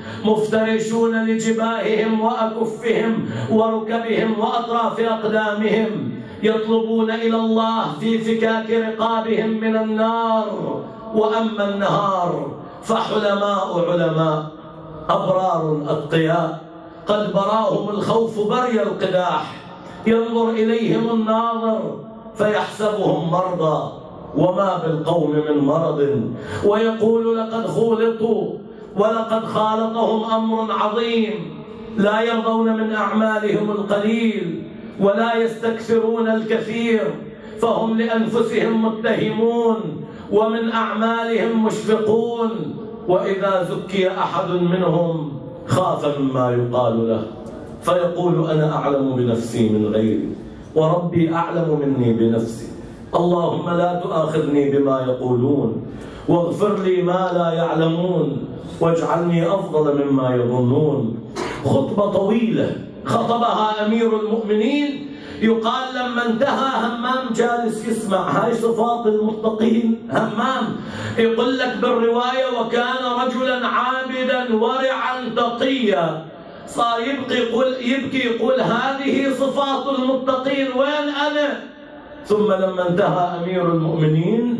مفترشون لجباههم وأكفهم وركبهم وأطراف أقدامهم، يطلبون إلى الله في فكاك رقابهم من النار. وأما النهار فحلماء علماء أبرار أتقياء، قد براهم الخوف بري القداح. ينظر إليهم الناظر فيحسبهم مرضى وما بالقوم من مرض، ويقول لقد خولطوا ولقد خالطهم أمر عظيم. لا يرضون من أعمالهم القليل ولا يستكثرون الكثير، فهم لأنفسهم متهمون ومن أعمالهم مشفقون. وإذا زكي أحد منهم خاف مما يقال له، فيقول أنا أعلم بنفسي من غيري، وربي أعلم مني بنفسي. اللهم لا تؤاخذني بما يقولون، واغفر لي ما لا يعلمون، واجعلني أفضل مما يظنون. خطبة طويلة خطبها أمير المؤمنين، يقال لما انتهى همام جالس يسمع. هاي صفات المتقين. همام يقول لك بالرواية وكان رجلا عابدا ورعا تقيا. صار يبكي يقول يبكي يقول هذه صفات المتقين، وين أنا؟ ثم لما انتهى أمير المؤمنين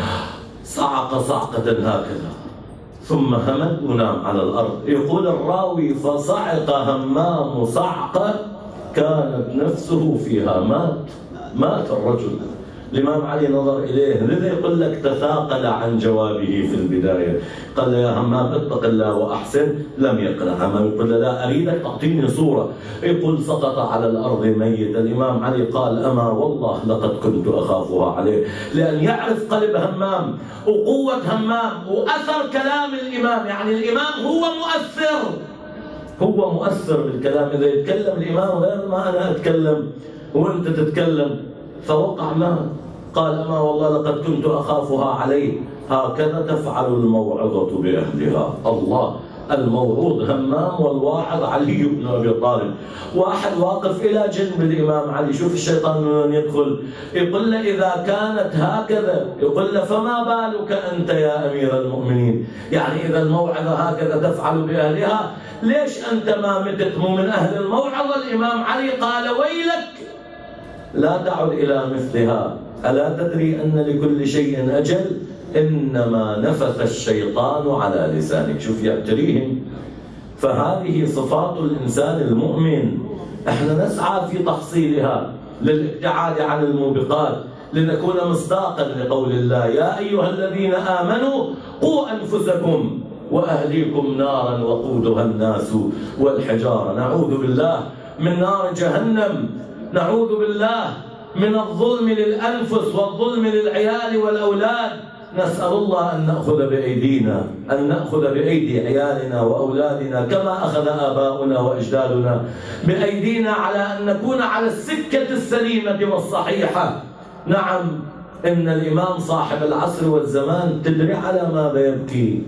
صعق صعقة هكذا، ثم همد ونام على الأرض. يقول الراوي فصعق همام صعقة كانت نفسه فيها، مات مات الرجل. الإمام علي نظر إليه، لذا يقول لك تثاقل عن جوابه في البداية. قال يا همام اتق الله وأحسن، لم يقنع. همام يقول لا أريدك تعطيني صورة. يقول سقط على الأرض ميت. الإمام علي قال أما والله لقد كنت أخافها عليه، لأن يعرف قلب همام وقوة همام وأثر كلام الإمام. يعني الإمام هو مؤثر، هو مؤثر بالكلام. إذا يتكلم الإمام غير ما أنا أتكلم وأنت تتكلم، فوقع مات. قال أما والله لقد كنت أخافها عليه. هكذا تفعل الموعظة بأهلها. الله، الموعوظ همام والواعظ علي بن أبي طالب. واحد واقف إلى جنب الإمام علي، شوف الشيطان من يدخل، يقول له إذا كانت هكذا، يقول له فما بالك أنت يا أمير المؤمنين؟ يعني إذا الموعظة هكذا تفعل بأهلها، ليش أنت ما متت مو من أهل الموعظة؟ الإمام علي قال ويلك لا تعد إلى مثلها، ألا تدري أن لكل شيء أجل؟ إنما نفث الشيطان على لسانك. شوف يعتريهم. فهذه صفات الإنسان المؤمن، احنا نسعى في تحصيلها للابتعاد عن الموبقات، لنكون مصداقا لقول الله يا أيها الذين آمنوا قوا أنفسكم وأهليكم نارا وقودها الناس والحجارة. نعوذ بالله من نار جهنم، نعوذ بالله من الظلم للأنفس والظلم للعيال والأولاد، نسأل الله أن نأخذ بأيدينا، أن نأخذ بأيدي عيالنا وأولادنا كما أخذ آباؤنا وأجدادنا بأيدينا، على أن نكون على السكة السليمة والصحيحة. نعم، إن الإمام صاحب العصر والزمان تدري على ماذا يبكي؟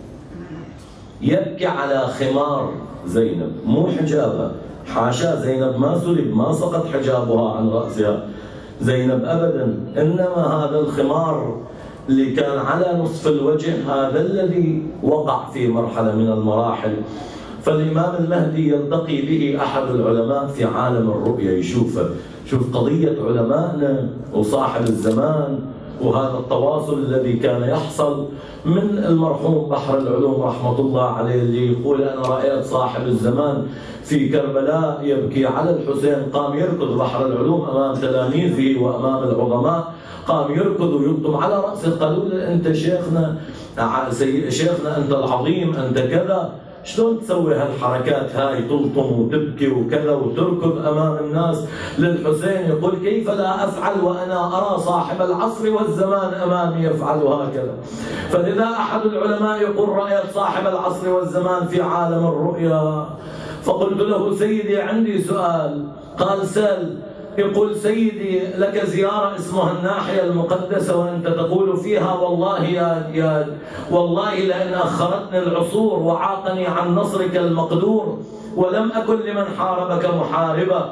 يبكي على خمار زينب، مو حجابها، حاشا، زينب ما سلب، ما سقط حجابها عن رأسها زينب أبدا، إنما هذا الخمار اللي كان على نصف الوجه هذا الذي وقع في مرحلة من المراحل. فالإمام المهدي يلتقي به أحد العلماء في عالم الرؤيا، يشوفه، شوف قضية علمائنا وصاحب الزمان وهذا التواصل الذي كان يحصل من المرحوم بحر العلوم رحمة الله عليه، اللي يقول أنا رأيت صاحب الزمان في كربلاء يبكي على الحسين، قام يركض بحر العلوم أمام تلاميذه وأمام العظماء، قام يركض ويلطم على رأسه، قالوا له أنت شيخنا، شيخنا أنت العظيم، أنت كذا، شلون تسوي هالحركات هاي، تلطم وتبكي وكذا وتركض امام الناس للحسين؟ يقول كيف لا افعل وانا ارى صاحب العصر والزمان امامي يفعل هكذا. فلذا احد العلماء يقول رايت صاحب العصر والزمان في عالم الرؤيا. فقلت له سيدي عندي سؤال. قال سل. يقول سيدي لك زيارة اسمها الناحية المقدسة وأنت تقول فيها والله يا يا والله لئن أخرتني العصور وعاقني عن نصرك المقدور ولم أكن لمن حاربك محاربا.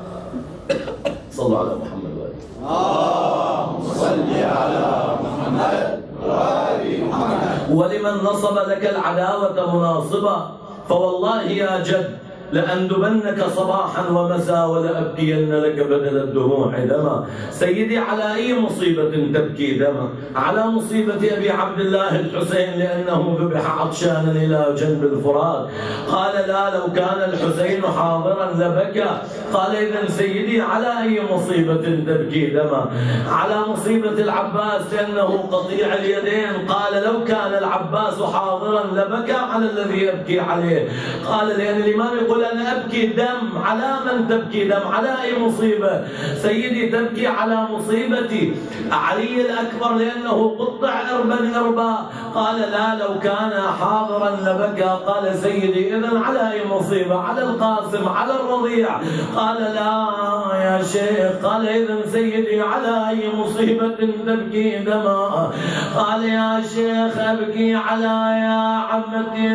صلوا على محمد وآله. اللهم صل على محمد وآل محمد. ولمن نصب لك العداوة مناصبا فوالله يا جد لأندبنك صباحا ومساء ولأبكين لك بدل الدموع دما. سيدي على أي مصيبة تبكي دما؟ على مصيبة أبي عبد الله الحسين لأنه ذبح عطشانا إلى جنب الفرات. قال لا، لو كان الحسين حاضرا لبكى. قال إذن سيدي على أي مصيبة تبكي دما؟ على مصيبة العباس لأنه قطيع اليدين. قال لو كان العباس حاضرا لبكى على الذي يبكي عليه. قال لأن الإمام يقول أنا أبكي دم. على من تبكي دم؟ على أي مصيبة؟ سيدي تبكي على مصيبتي علي الأكبر لأنه قطع إربا إربا. قال لا، لو كان حاضرا لبكى. قال سيدي إذن على أي مصيبة؟ على القاسم، على الرضيع. قال لا يا شيخ. قال إذن سيدي على أي مصيبة تبكي دما؟ قال يا شيخ أبكي على يا عمتي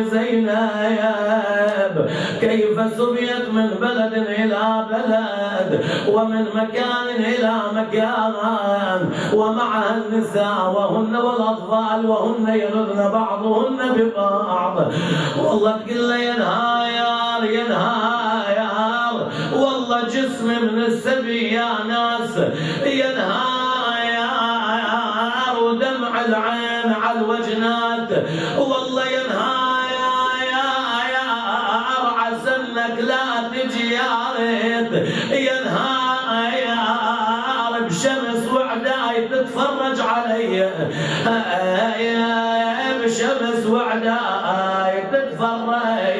زينب، كيف سبيت من بلد إلى بلد ومن مكان إلى مكان ومعها النساء وهن والأطفال وهن يلذن بعضهن ببعض. والله تقول له ينهاير ينهاير، والله جسم من السبي يا ناس ينهاير، ودمع العين على الوجنات والله ينهاير. سنك لا تجي يا ريت ينهار بشمس وعداي تتفرج علي، بشمس وعداي تتفرج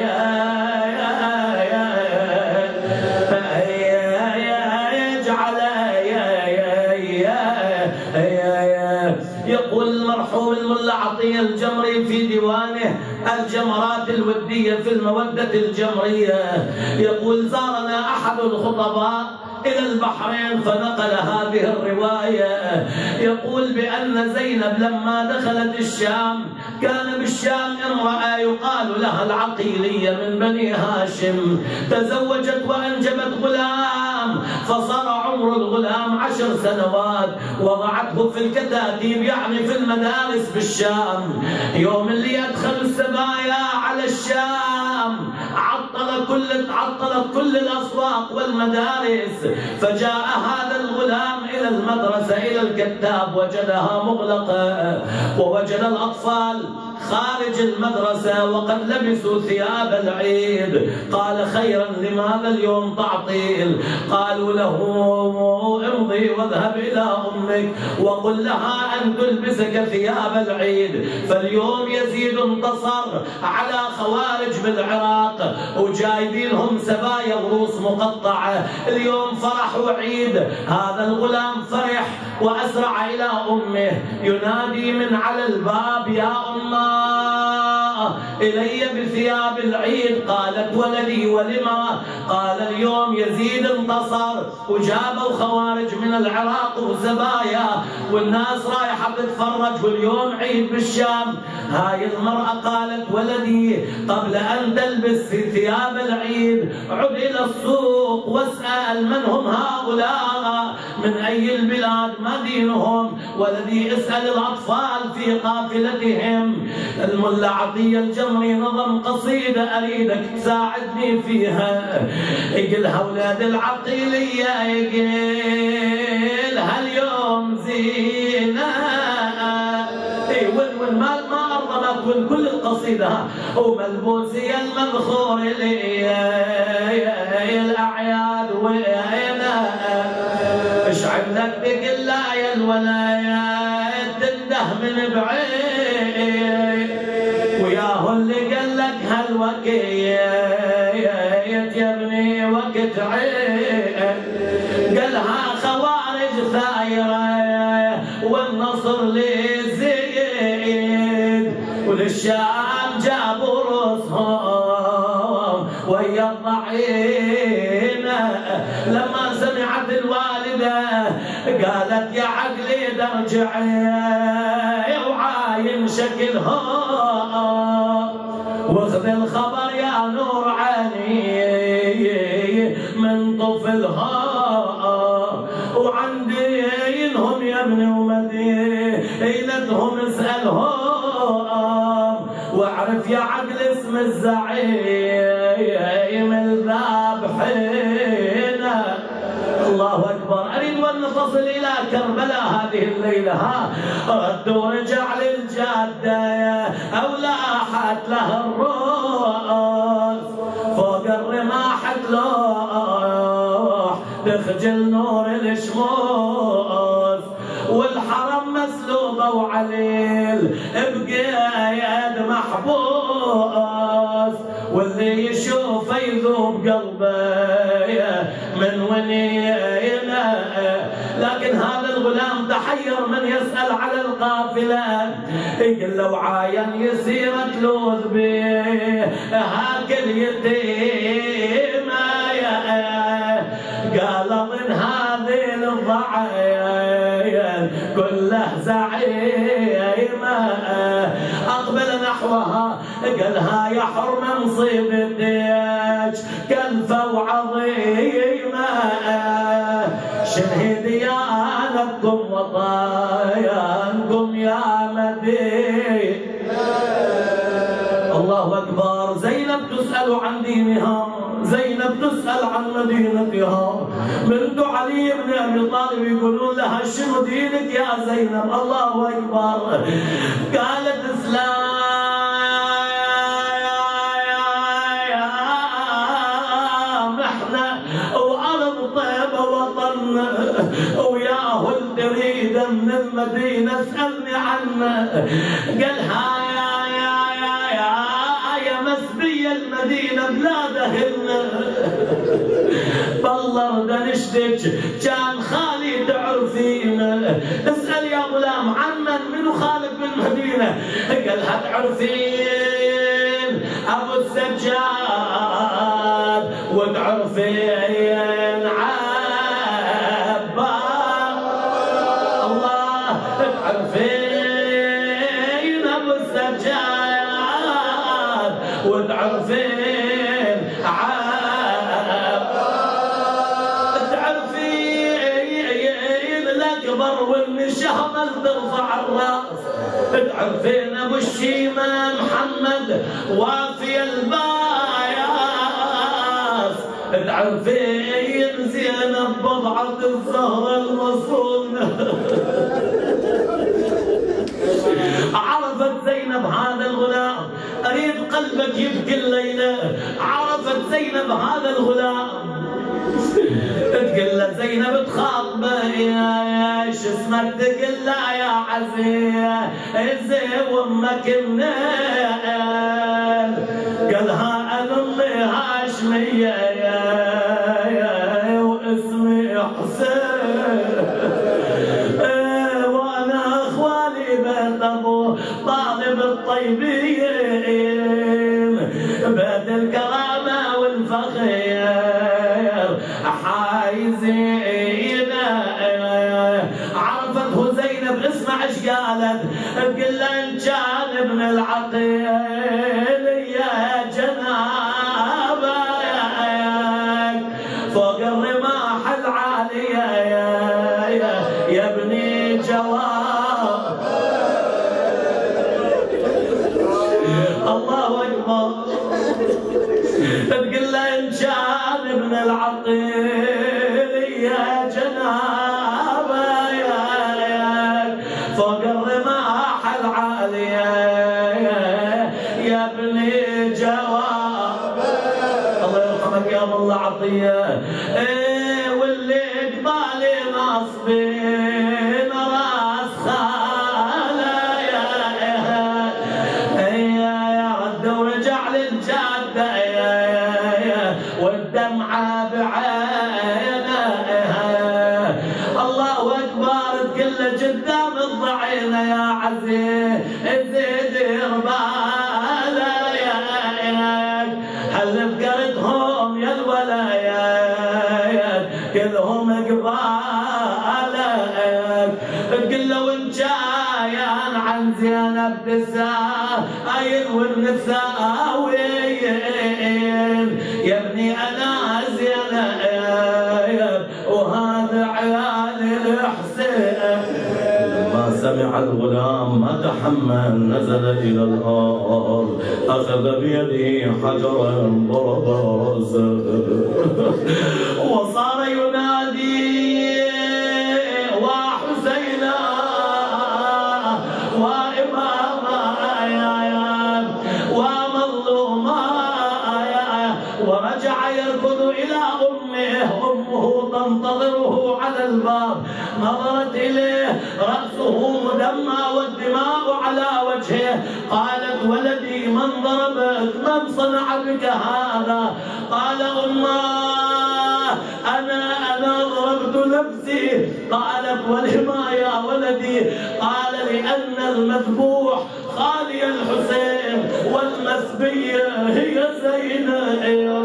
علي. يقول المرحوم الملا عطية الجمري في ديوانه الجمرات الودية في المودة الجمرية، يقول زارنا أحد الخطباء إلى البحرين فنقل هذه الرواية. يقول بأن زينب لما دخلت الشام كان بالشام امرأة يقال لها العقيلية من بني هاشم، تزوجت وأنجبت غلام، فصار عمر الغلام عشر سنوات، وضعته في الكتاتيب يعني في المدارس بالشام. يوم اللي يدخل السبايا على الشام عطل كل عطلت كل الأسواق والمدارس، فجاء هذا الغلام إلى المدرسة إلى الكتاب وجدها مغلقة، ووجد الأطفال خارج المدرسة وقد لبسوا ثياب العيد. قال خيرا لماذا اليوم تعطيل؟ قالوا له امضي واذهب إلى أمك وقل لها أن تلبسك ثياب العيد. فاليوم يزيد انتصر على خوارج بالعراق وجايبينهم سبايا ورؤوس مقطعة. اليوم فرح وعيد. هذا الغلام فرح وأسرع إلى أمه ينادي من على الباب يا أماه إلي بثياب العيد. قالت ولدي ولما؟ قال اليوم يزيد انتصر وجابوا خوارج من العراق وزبايا والناس رايحة تتفرج واليوم عيد بالشام. هاي المرأة قالت ولدي قبل أن تلبس ثياب العيد عد إلى السوق واسأل من هم هؤلاء، من أي البلاد، ما دينهم. ولدي اسأل الأطفال في قافلتهم. الملا عطية الجمري نظم قصيدة أريدك تساعدني فيها. يقلها أولاد العقيلية يقلها اليوم زينة. اي وين وين ما ما أرضى ما تكون كل القصيدة. وملبوسي المذخور لي الأعياد وينا اشعل لك بقلايا الولايات تنده من بعيد وياه اللي قال لك هالوقت يا ابني وقت عيد. قالها خوارج ثايرة والنصر لزيد وللشام جابوا رؤوسهم ويا الضعينة. لما سمعت الوالدة قالت يا عقلي درجعي وعاين شكلهم واخذ الخبر يا نور عيني من طفلها وعندينهم يا ابني ومدينتهم اسألهم واعرف يا عقل اسم الزعيم الذابحين. الله أكبر. أريد أن نتصل إلى كربلاء هذه الليلة. ها رد ورجع للجادة أو لاحت له الروس فوق الرماح تلوح تخجل نور الشموس والحرم مسلوبة وعليل بقيد محبوس واللي يشوفه يذوب قلبه من ونينا. لكن هذا الغلام تحير من يسأل على القافلة. يقول لو عاين يسير تلوذ به هاك اليتيم. قال من هذه الضعين كله زعيمة. أقبل نحوها قالها يا حرمة مصيبتك كلفة وعظيمة. شنهي ديانتكم وطايانكم يا مدين. الله أكبر. زينب تسأل عن دينها، زينب تسأل عن مدينتها. بنت علي بن أبي طالب يقولون لها شنو دينك يا زينب؟ الله أكبر. قالت إسلام احنا وأرض طيبة وطن وياه تريد من المدينة اسألني عنه. قالها يا يا يا يا يا مسبية المدينة بلادهن بالله دنشتك كان خالي تعرفين. اسأل يا غلام عن من منو خالك بالمدينة؟ قالها تعرفين أبو السجاد وتعرفين عبا الله تعرفين أبو السجاد وتعرفين عبا تعرفين الأكبر والنشامل ترفع الرأس. تعرفين ابو الشيمة محمد وافي الباياس. تعرفين زينب بضعة الزهرة المصونة. عرفت زينب زينب هذا الغلام، أريد قلبك يبكي الليلة. عرفت زينب هذا الغلام، تقول له زينب تخاطبه يا شو اسمك؟ تقول له يا عزيز وامك منين؟ قالها انا امي هاشميه واسمي حسين وانا اخواني بيت ابو طالب الطيبين، بيت الكرامه والفخر حايزين. عرفته زينب، اسمع ايش قالت، تقول له ان كان ابن العقيل يا جنابك فوق الرماح العاليه يا ابني جواب. الله اكبر. تقول له ان كان ابن العقيل يا جنابه فوق الرماح العاليه يا ابني جواب. الله يرحمك يا ابو الله عطيه. ايه واللي قبالي ناصبين راس خاله يا رد ورجع للجاده والدمعة بعينها. الله أكبر. تقول له قدام الضعينة يا عزيز زيد ربالة هل فقرتهم يا الولايات كلهم قبالة. تقول له وان جايان عن زينب نساء والنساويين يا ابني انا زينب وهذا عيال الحسين. لما سمع الغلام ما تحمل نزل الى الارض اخذ بيده حجرا ضرب راسه وصار ينادي وحسينا واماما ومظلوما ورجع يركض الى امه. امه تنتظره على الباب، نظرت اليه راسه مدمى والدماء على وجهه. قالت ولدي من ضربك؟ من صنع بك هذا؟ قال اماه انا انا ضربت نفسي. قالت ولما يا ولدي؟ قال لان المذبوح خالي الحسين والمسبيه هي زينب.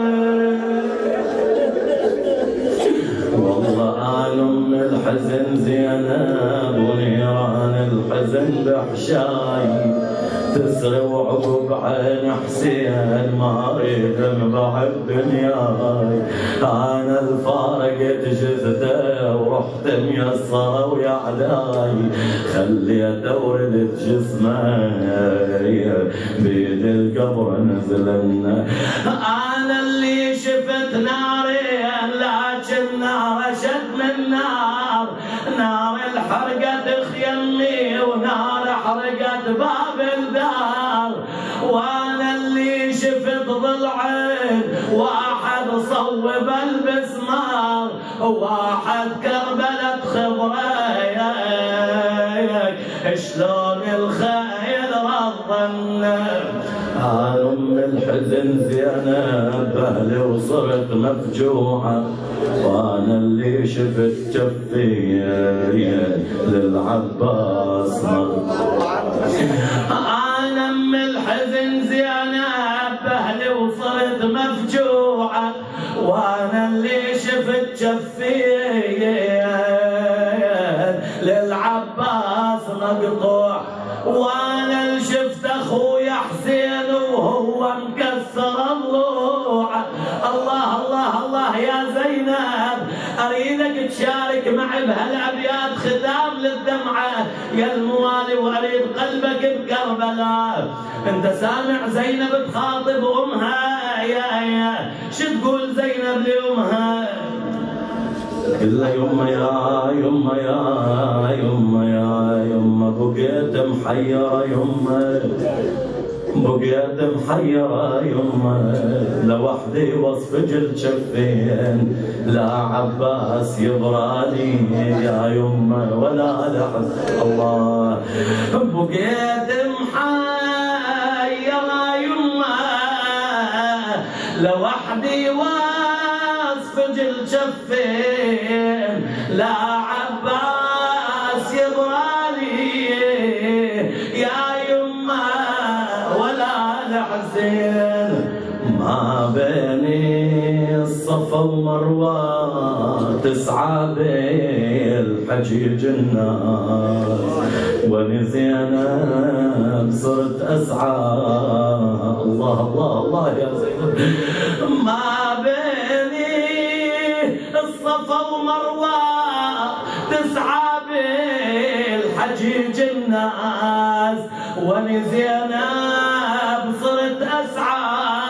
والله آل أم الحزن زينب ونيران الحزن بحشاي تسري وعقب عين حسين ما اريد بعد دنياي. انا الفارقت جثته ورحت ميسره ويا عداي خليت اورد جسمه بيد القبر نزلنا. انا اللي شفت نارين لكن نار اشد من نار، نار الحرقت خيمي ونار حرقت باب الدار. وانا اللي شفت ضلعين واحد صوب البسمار واحد كربلة خبريك شلون الخيل رضنا. آل أم الحزن زينب أهلي وصرت مفجوعة وأنا اللي شفت جفي للعباس أنا أم الحزن زينب أهلي وصرت مفجوعة وأنا اللي شفت جفي للعباس مقطوع. وانا اللي شفت اخويا حسين وهو مكسر الضلوع. الله الله الله يا زينب اريدك تشارك معي بهالابيات ختام للدمعه يا الموالي واريد قلبك بكربلاء. انت سامع زينب تخاطب امها يا يا شو تقول زينب لامها؟ قل له يما يا يما يا يما يا يما بقيت محيرة يمه بقيت محيرة يمه لوحدي واصفج الجفين لا عباس يبرالي يا يمه ولا لحظ الله بقيت محيرة يمه لوحدي واصفج الجفين لا عباس يبرالي يا يمه حسين ما بيني الصفا ومروه تسعى بالحجيج الناس وني زينب صرت اسعى الله الله الله يا زينب ما بيني الصفا ومروه تسعى بالحجيج الناس وني زينب صرت اسعى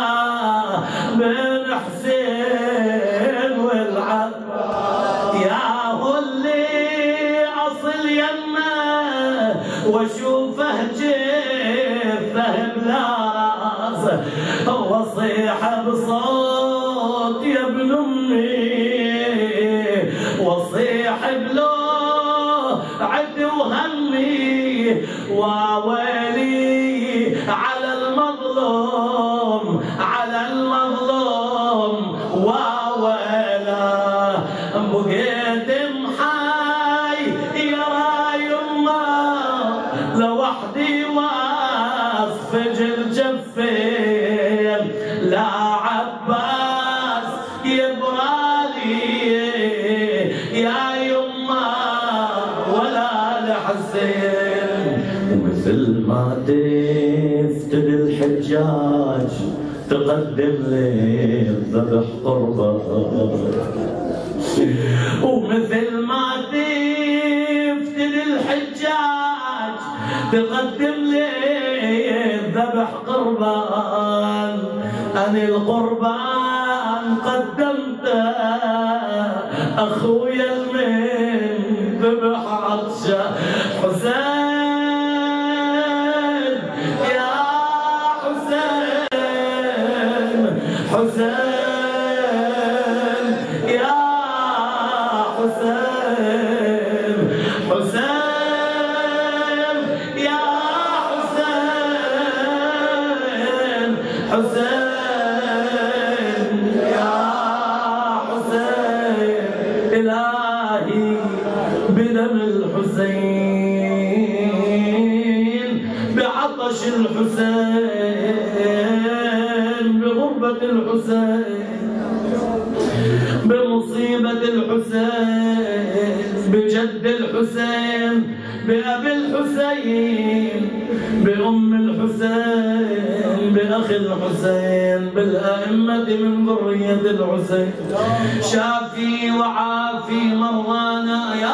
بين حسين والعباس يا هو اللي اصل يمه واشوفه جفه بلا راس واصيح بصوت يا ابن امي واصيح بلو عد وهمي وويلي على المظلوم على المظلوم وويلا بقيت محيرة يمه لوحدي واصفج الجفين لا عباس يبرالي يا يمه ولا لحسين ومثل ما تفتدي الحجاج تقدم لي الذبح قربان ومثل ما تفتدي الحجاج تقدم لي الذبح قربان أنا القربان قدمته أخويا المن ذبح عطشه حسين يا حسين حسين يا حسين حسين يا حسين حسين يا حسين إلهي بدم الحسين بعطش الحسين بغربة الحسين بمصيبة الحسين بجد الحسين بأبي الحسين بأم الحسين بأخي الحسين بالأئمة من ذرية الحسين شافي وعافي مرضانا يا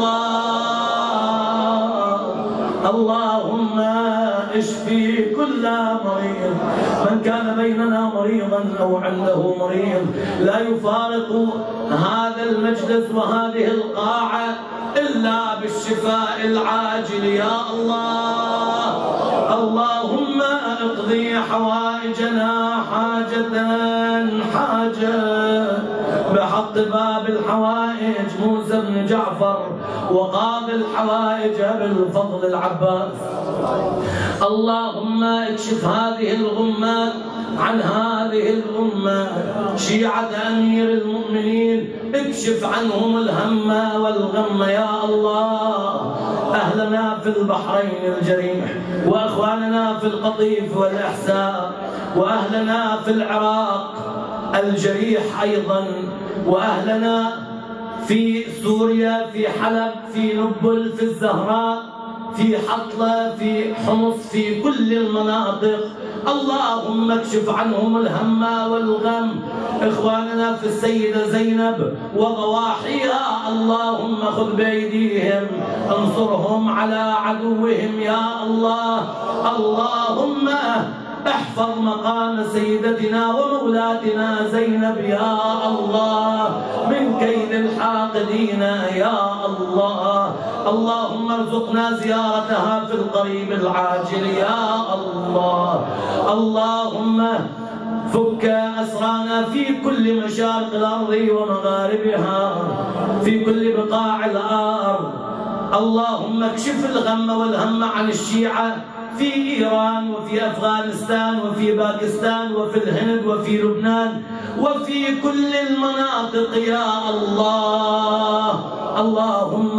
الله اللهم اشفي كل مريض من كان بيننا مريضا أو عنده مريض لا يفارق هذا المجلس وهذه القاعة إلا بالشفاء العاجل يا الله اللهم اقضي حوائجنا حاجة حاجة بحق باب الحوائج موسى بن جعفر وقاضي الحوائج أبي الفضل العباس اللهم اكشف هذه الغمات عن هذه الأمة شيعة أمير المؤمنين اكشف عنهم الهم والغم يا الله أهلنا في البحرين الجريح وأخواننا في القطيف والإحساء وأهلنا في العراق الجريح أيضا وأهلنا في سوريا في حلب في نبل في الزهراء في حطلة في حمص في كل المناطق اللهم اكشف عنهم الهم والغم إخواننا في السيدة زينب وضواحيها اللهم خذ بأيديهم انصرهم على عدوهم يا الله اللهم احفظ مقام سيدتنا ومولاتنا زينب يا الله من كيد الحاقدين يا الله. اللهم ارزقنا زيارتها في القريب العاجل يا الله. اللهم فك أسرانا في كل مشارق الأرض ومغاربها، في كل بقاع الأرض. اللهم اكشف الغم والهم عن الشيعة في إيران وفي أفغانستان وفي باكستان وفي الهند وفي لبنان وفي كل المناطق يا الله. اللهم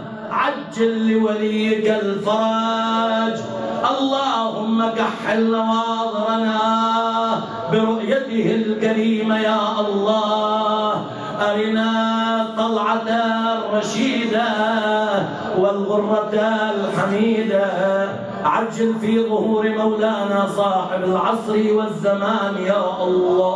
عجل لوليك الفرج. اللهم كحل نواظرنا برؤيته الكريمة يا الله. أرنا الطلعة الرشيدة والغرة الحميدة. عجل في ظهور مولانا صاحب العصر والزمان يا الله،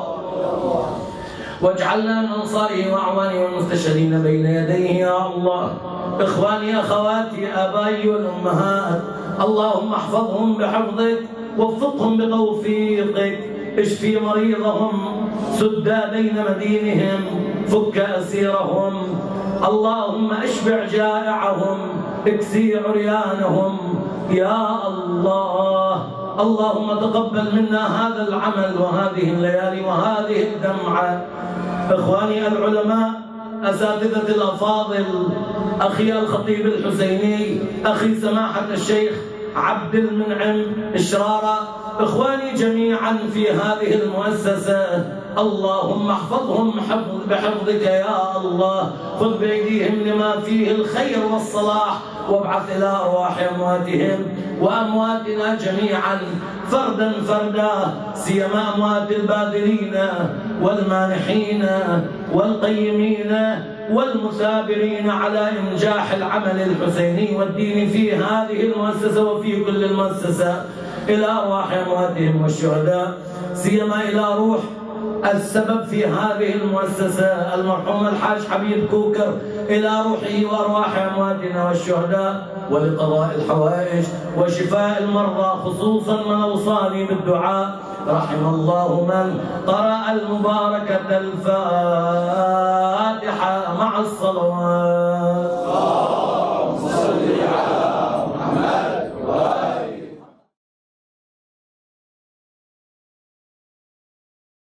واجعلنا من أنصاره وأعوانه والمستشهدين بين يديه يا الله. إخواني أخواتي آبائي والأمهات، اللهم احفظهم بحفظك، وفقهم بتوفيقك، اشفي مريضهم، سد دين مدينهم، فك أسيرهم. اللهم اشبع جائعهم، اكسي عريانهم يا الله. اللهم تقبل منا هذا العمل وهذه الليالي وهذه الدمعة. إخواني العلماء، أساتذة الأفاضل، أخي الخطيب الحسيني، أخي سماحة الشيخ عبد المنعم الشرارة، إخواني جميعا في هذه المؤسسة، اللهم احفظهم حفظ بحفظك يا الله. خذ بأيديهم لما فيه الخير والصلاح، وابعث إلى أرواح أمواتهم وأمواتنا جميعا فردا فردا، سيما أموات الباذلين والمانحين والقيمين والمثابرين على إنجاح العمل الحسيني والديني في هذه المؤسسة وفي كل المؤسسة، إلى أرواح أمواتهم والشهداء، سيما إلى روح السبب في هذه المؤسسة المرحوم الحاج حبيب كوكر، إلى روحه وأرواح أمواتنا والشهداء، ولقضاء الحوائج وشفاء المرضى، خصوصا من أوصاني بالدعاء. رحم الله من قرأ المباركة الفاتحة مع الصلوات.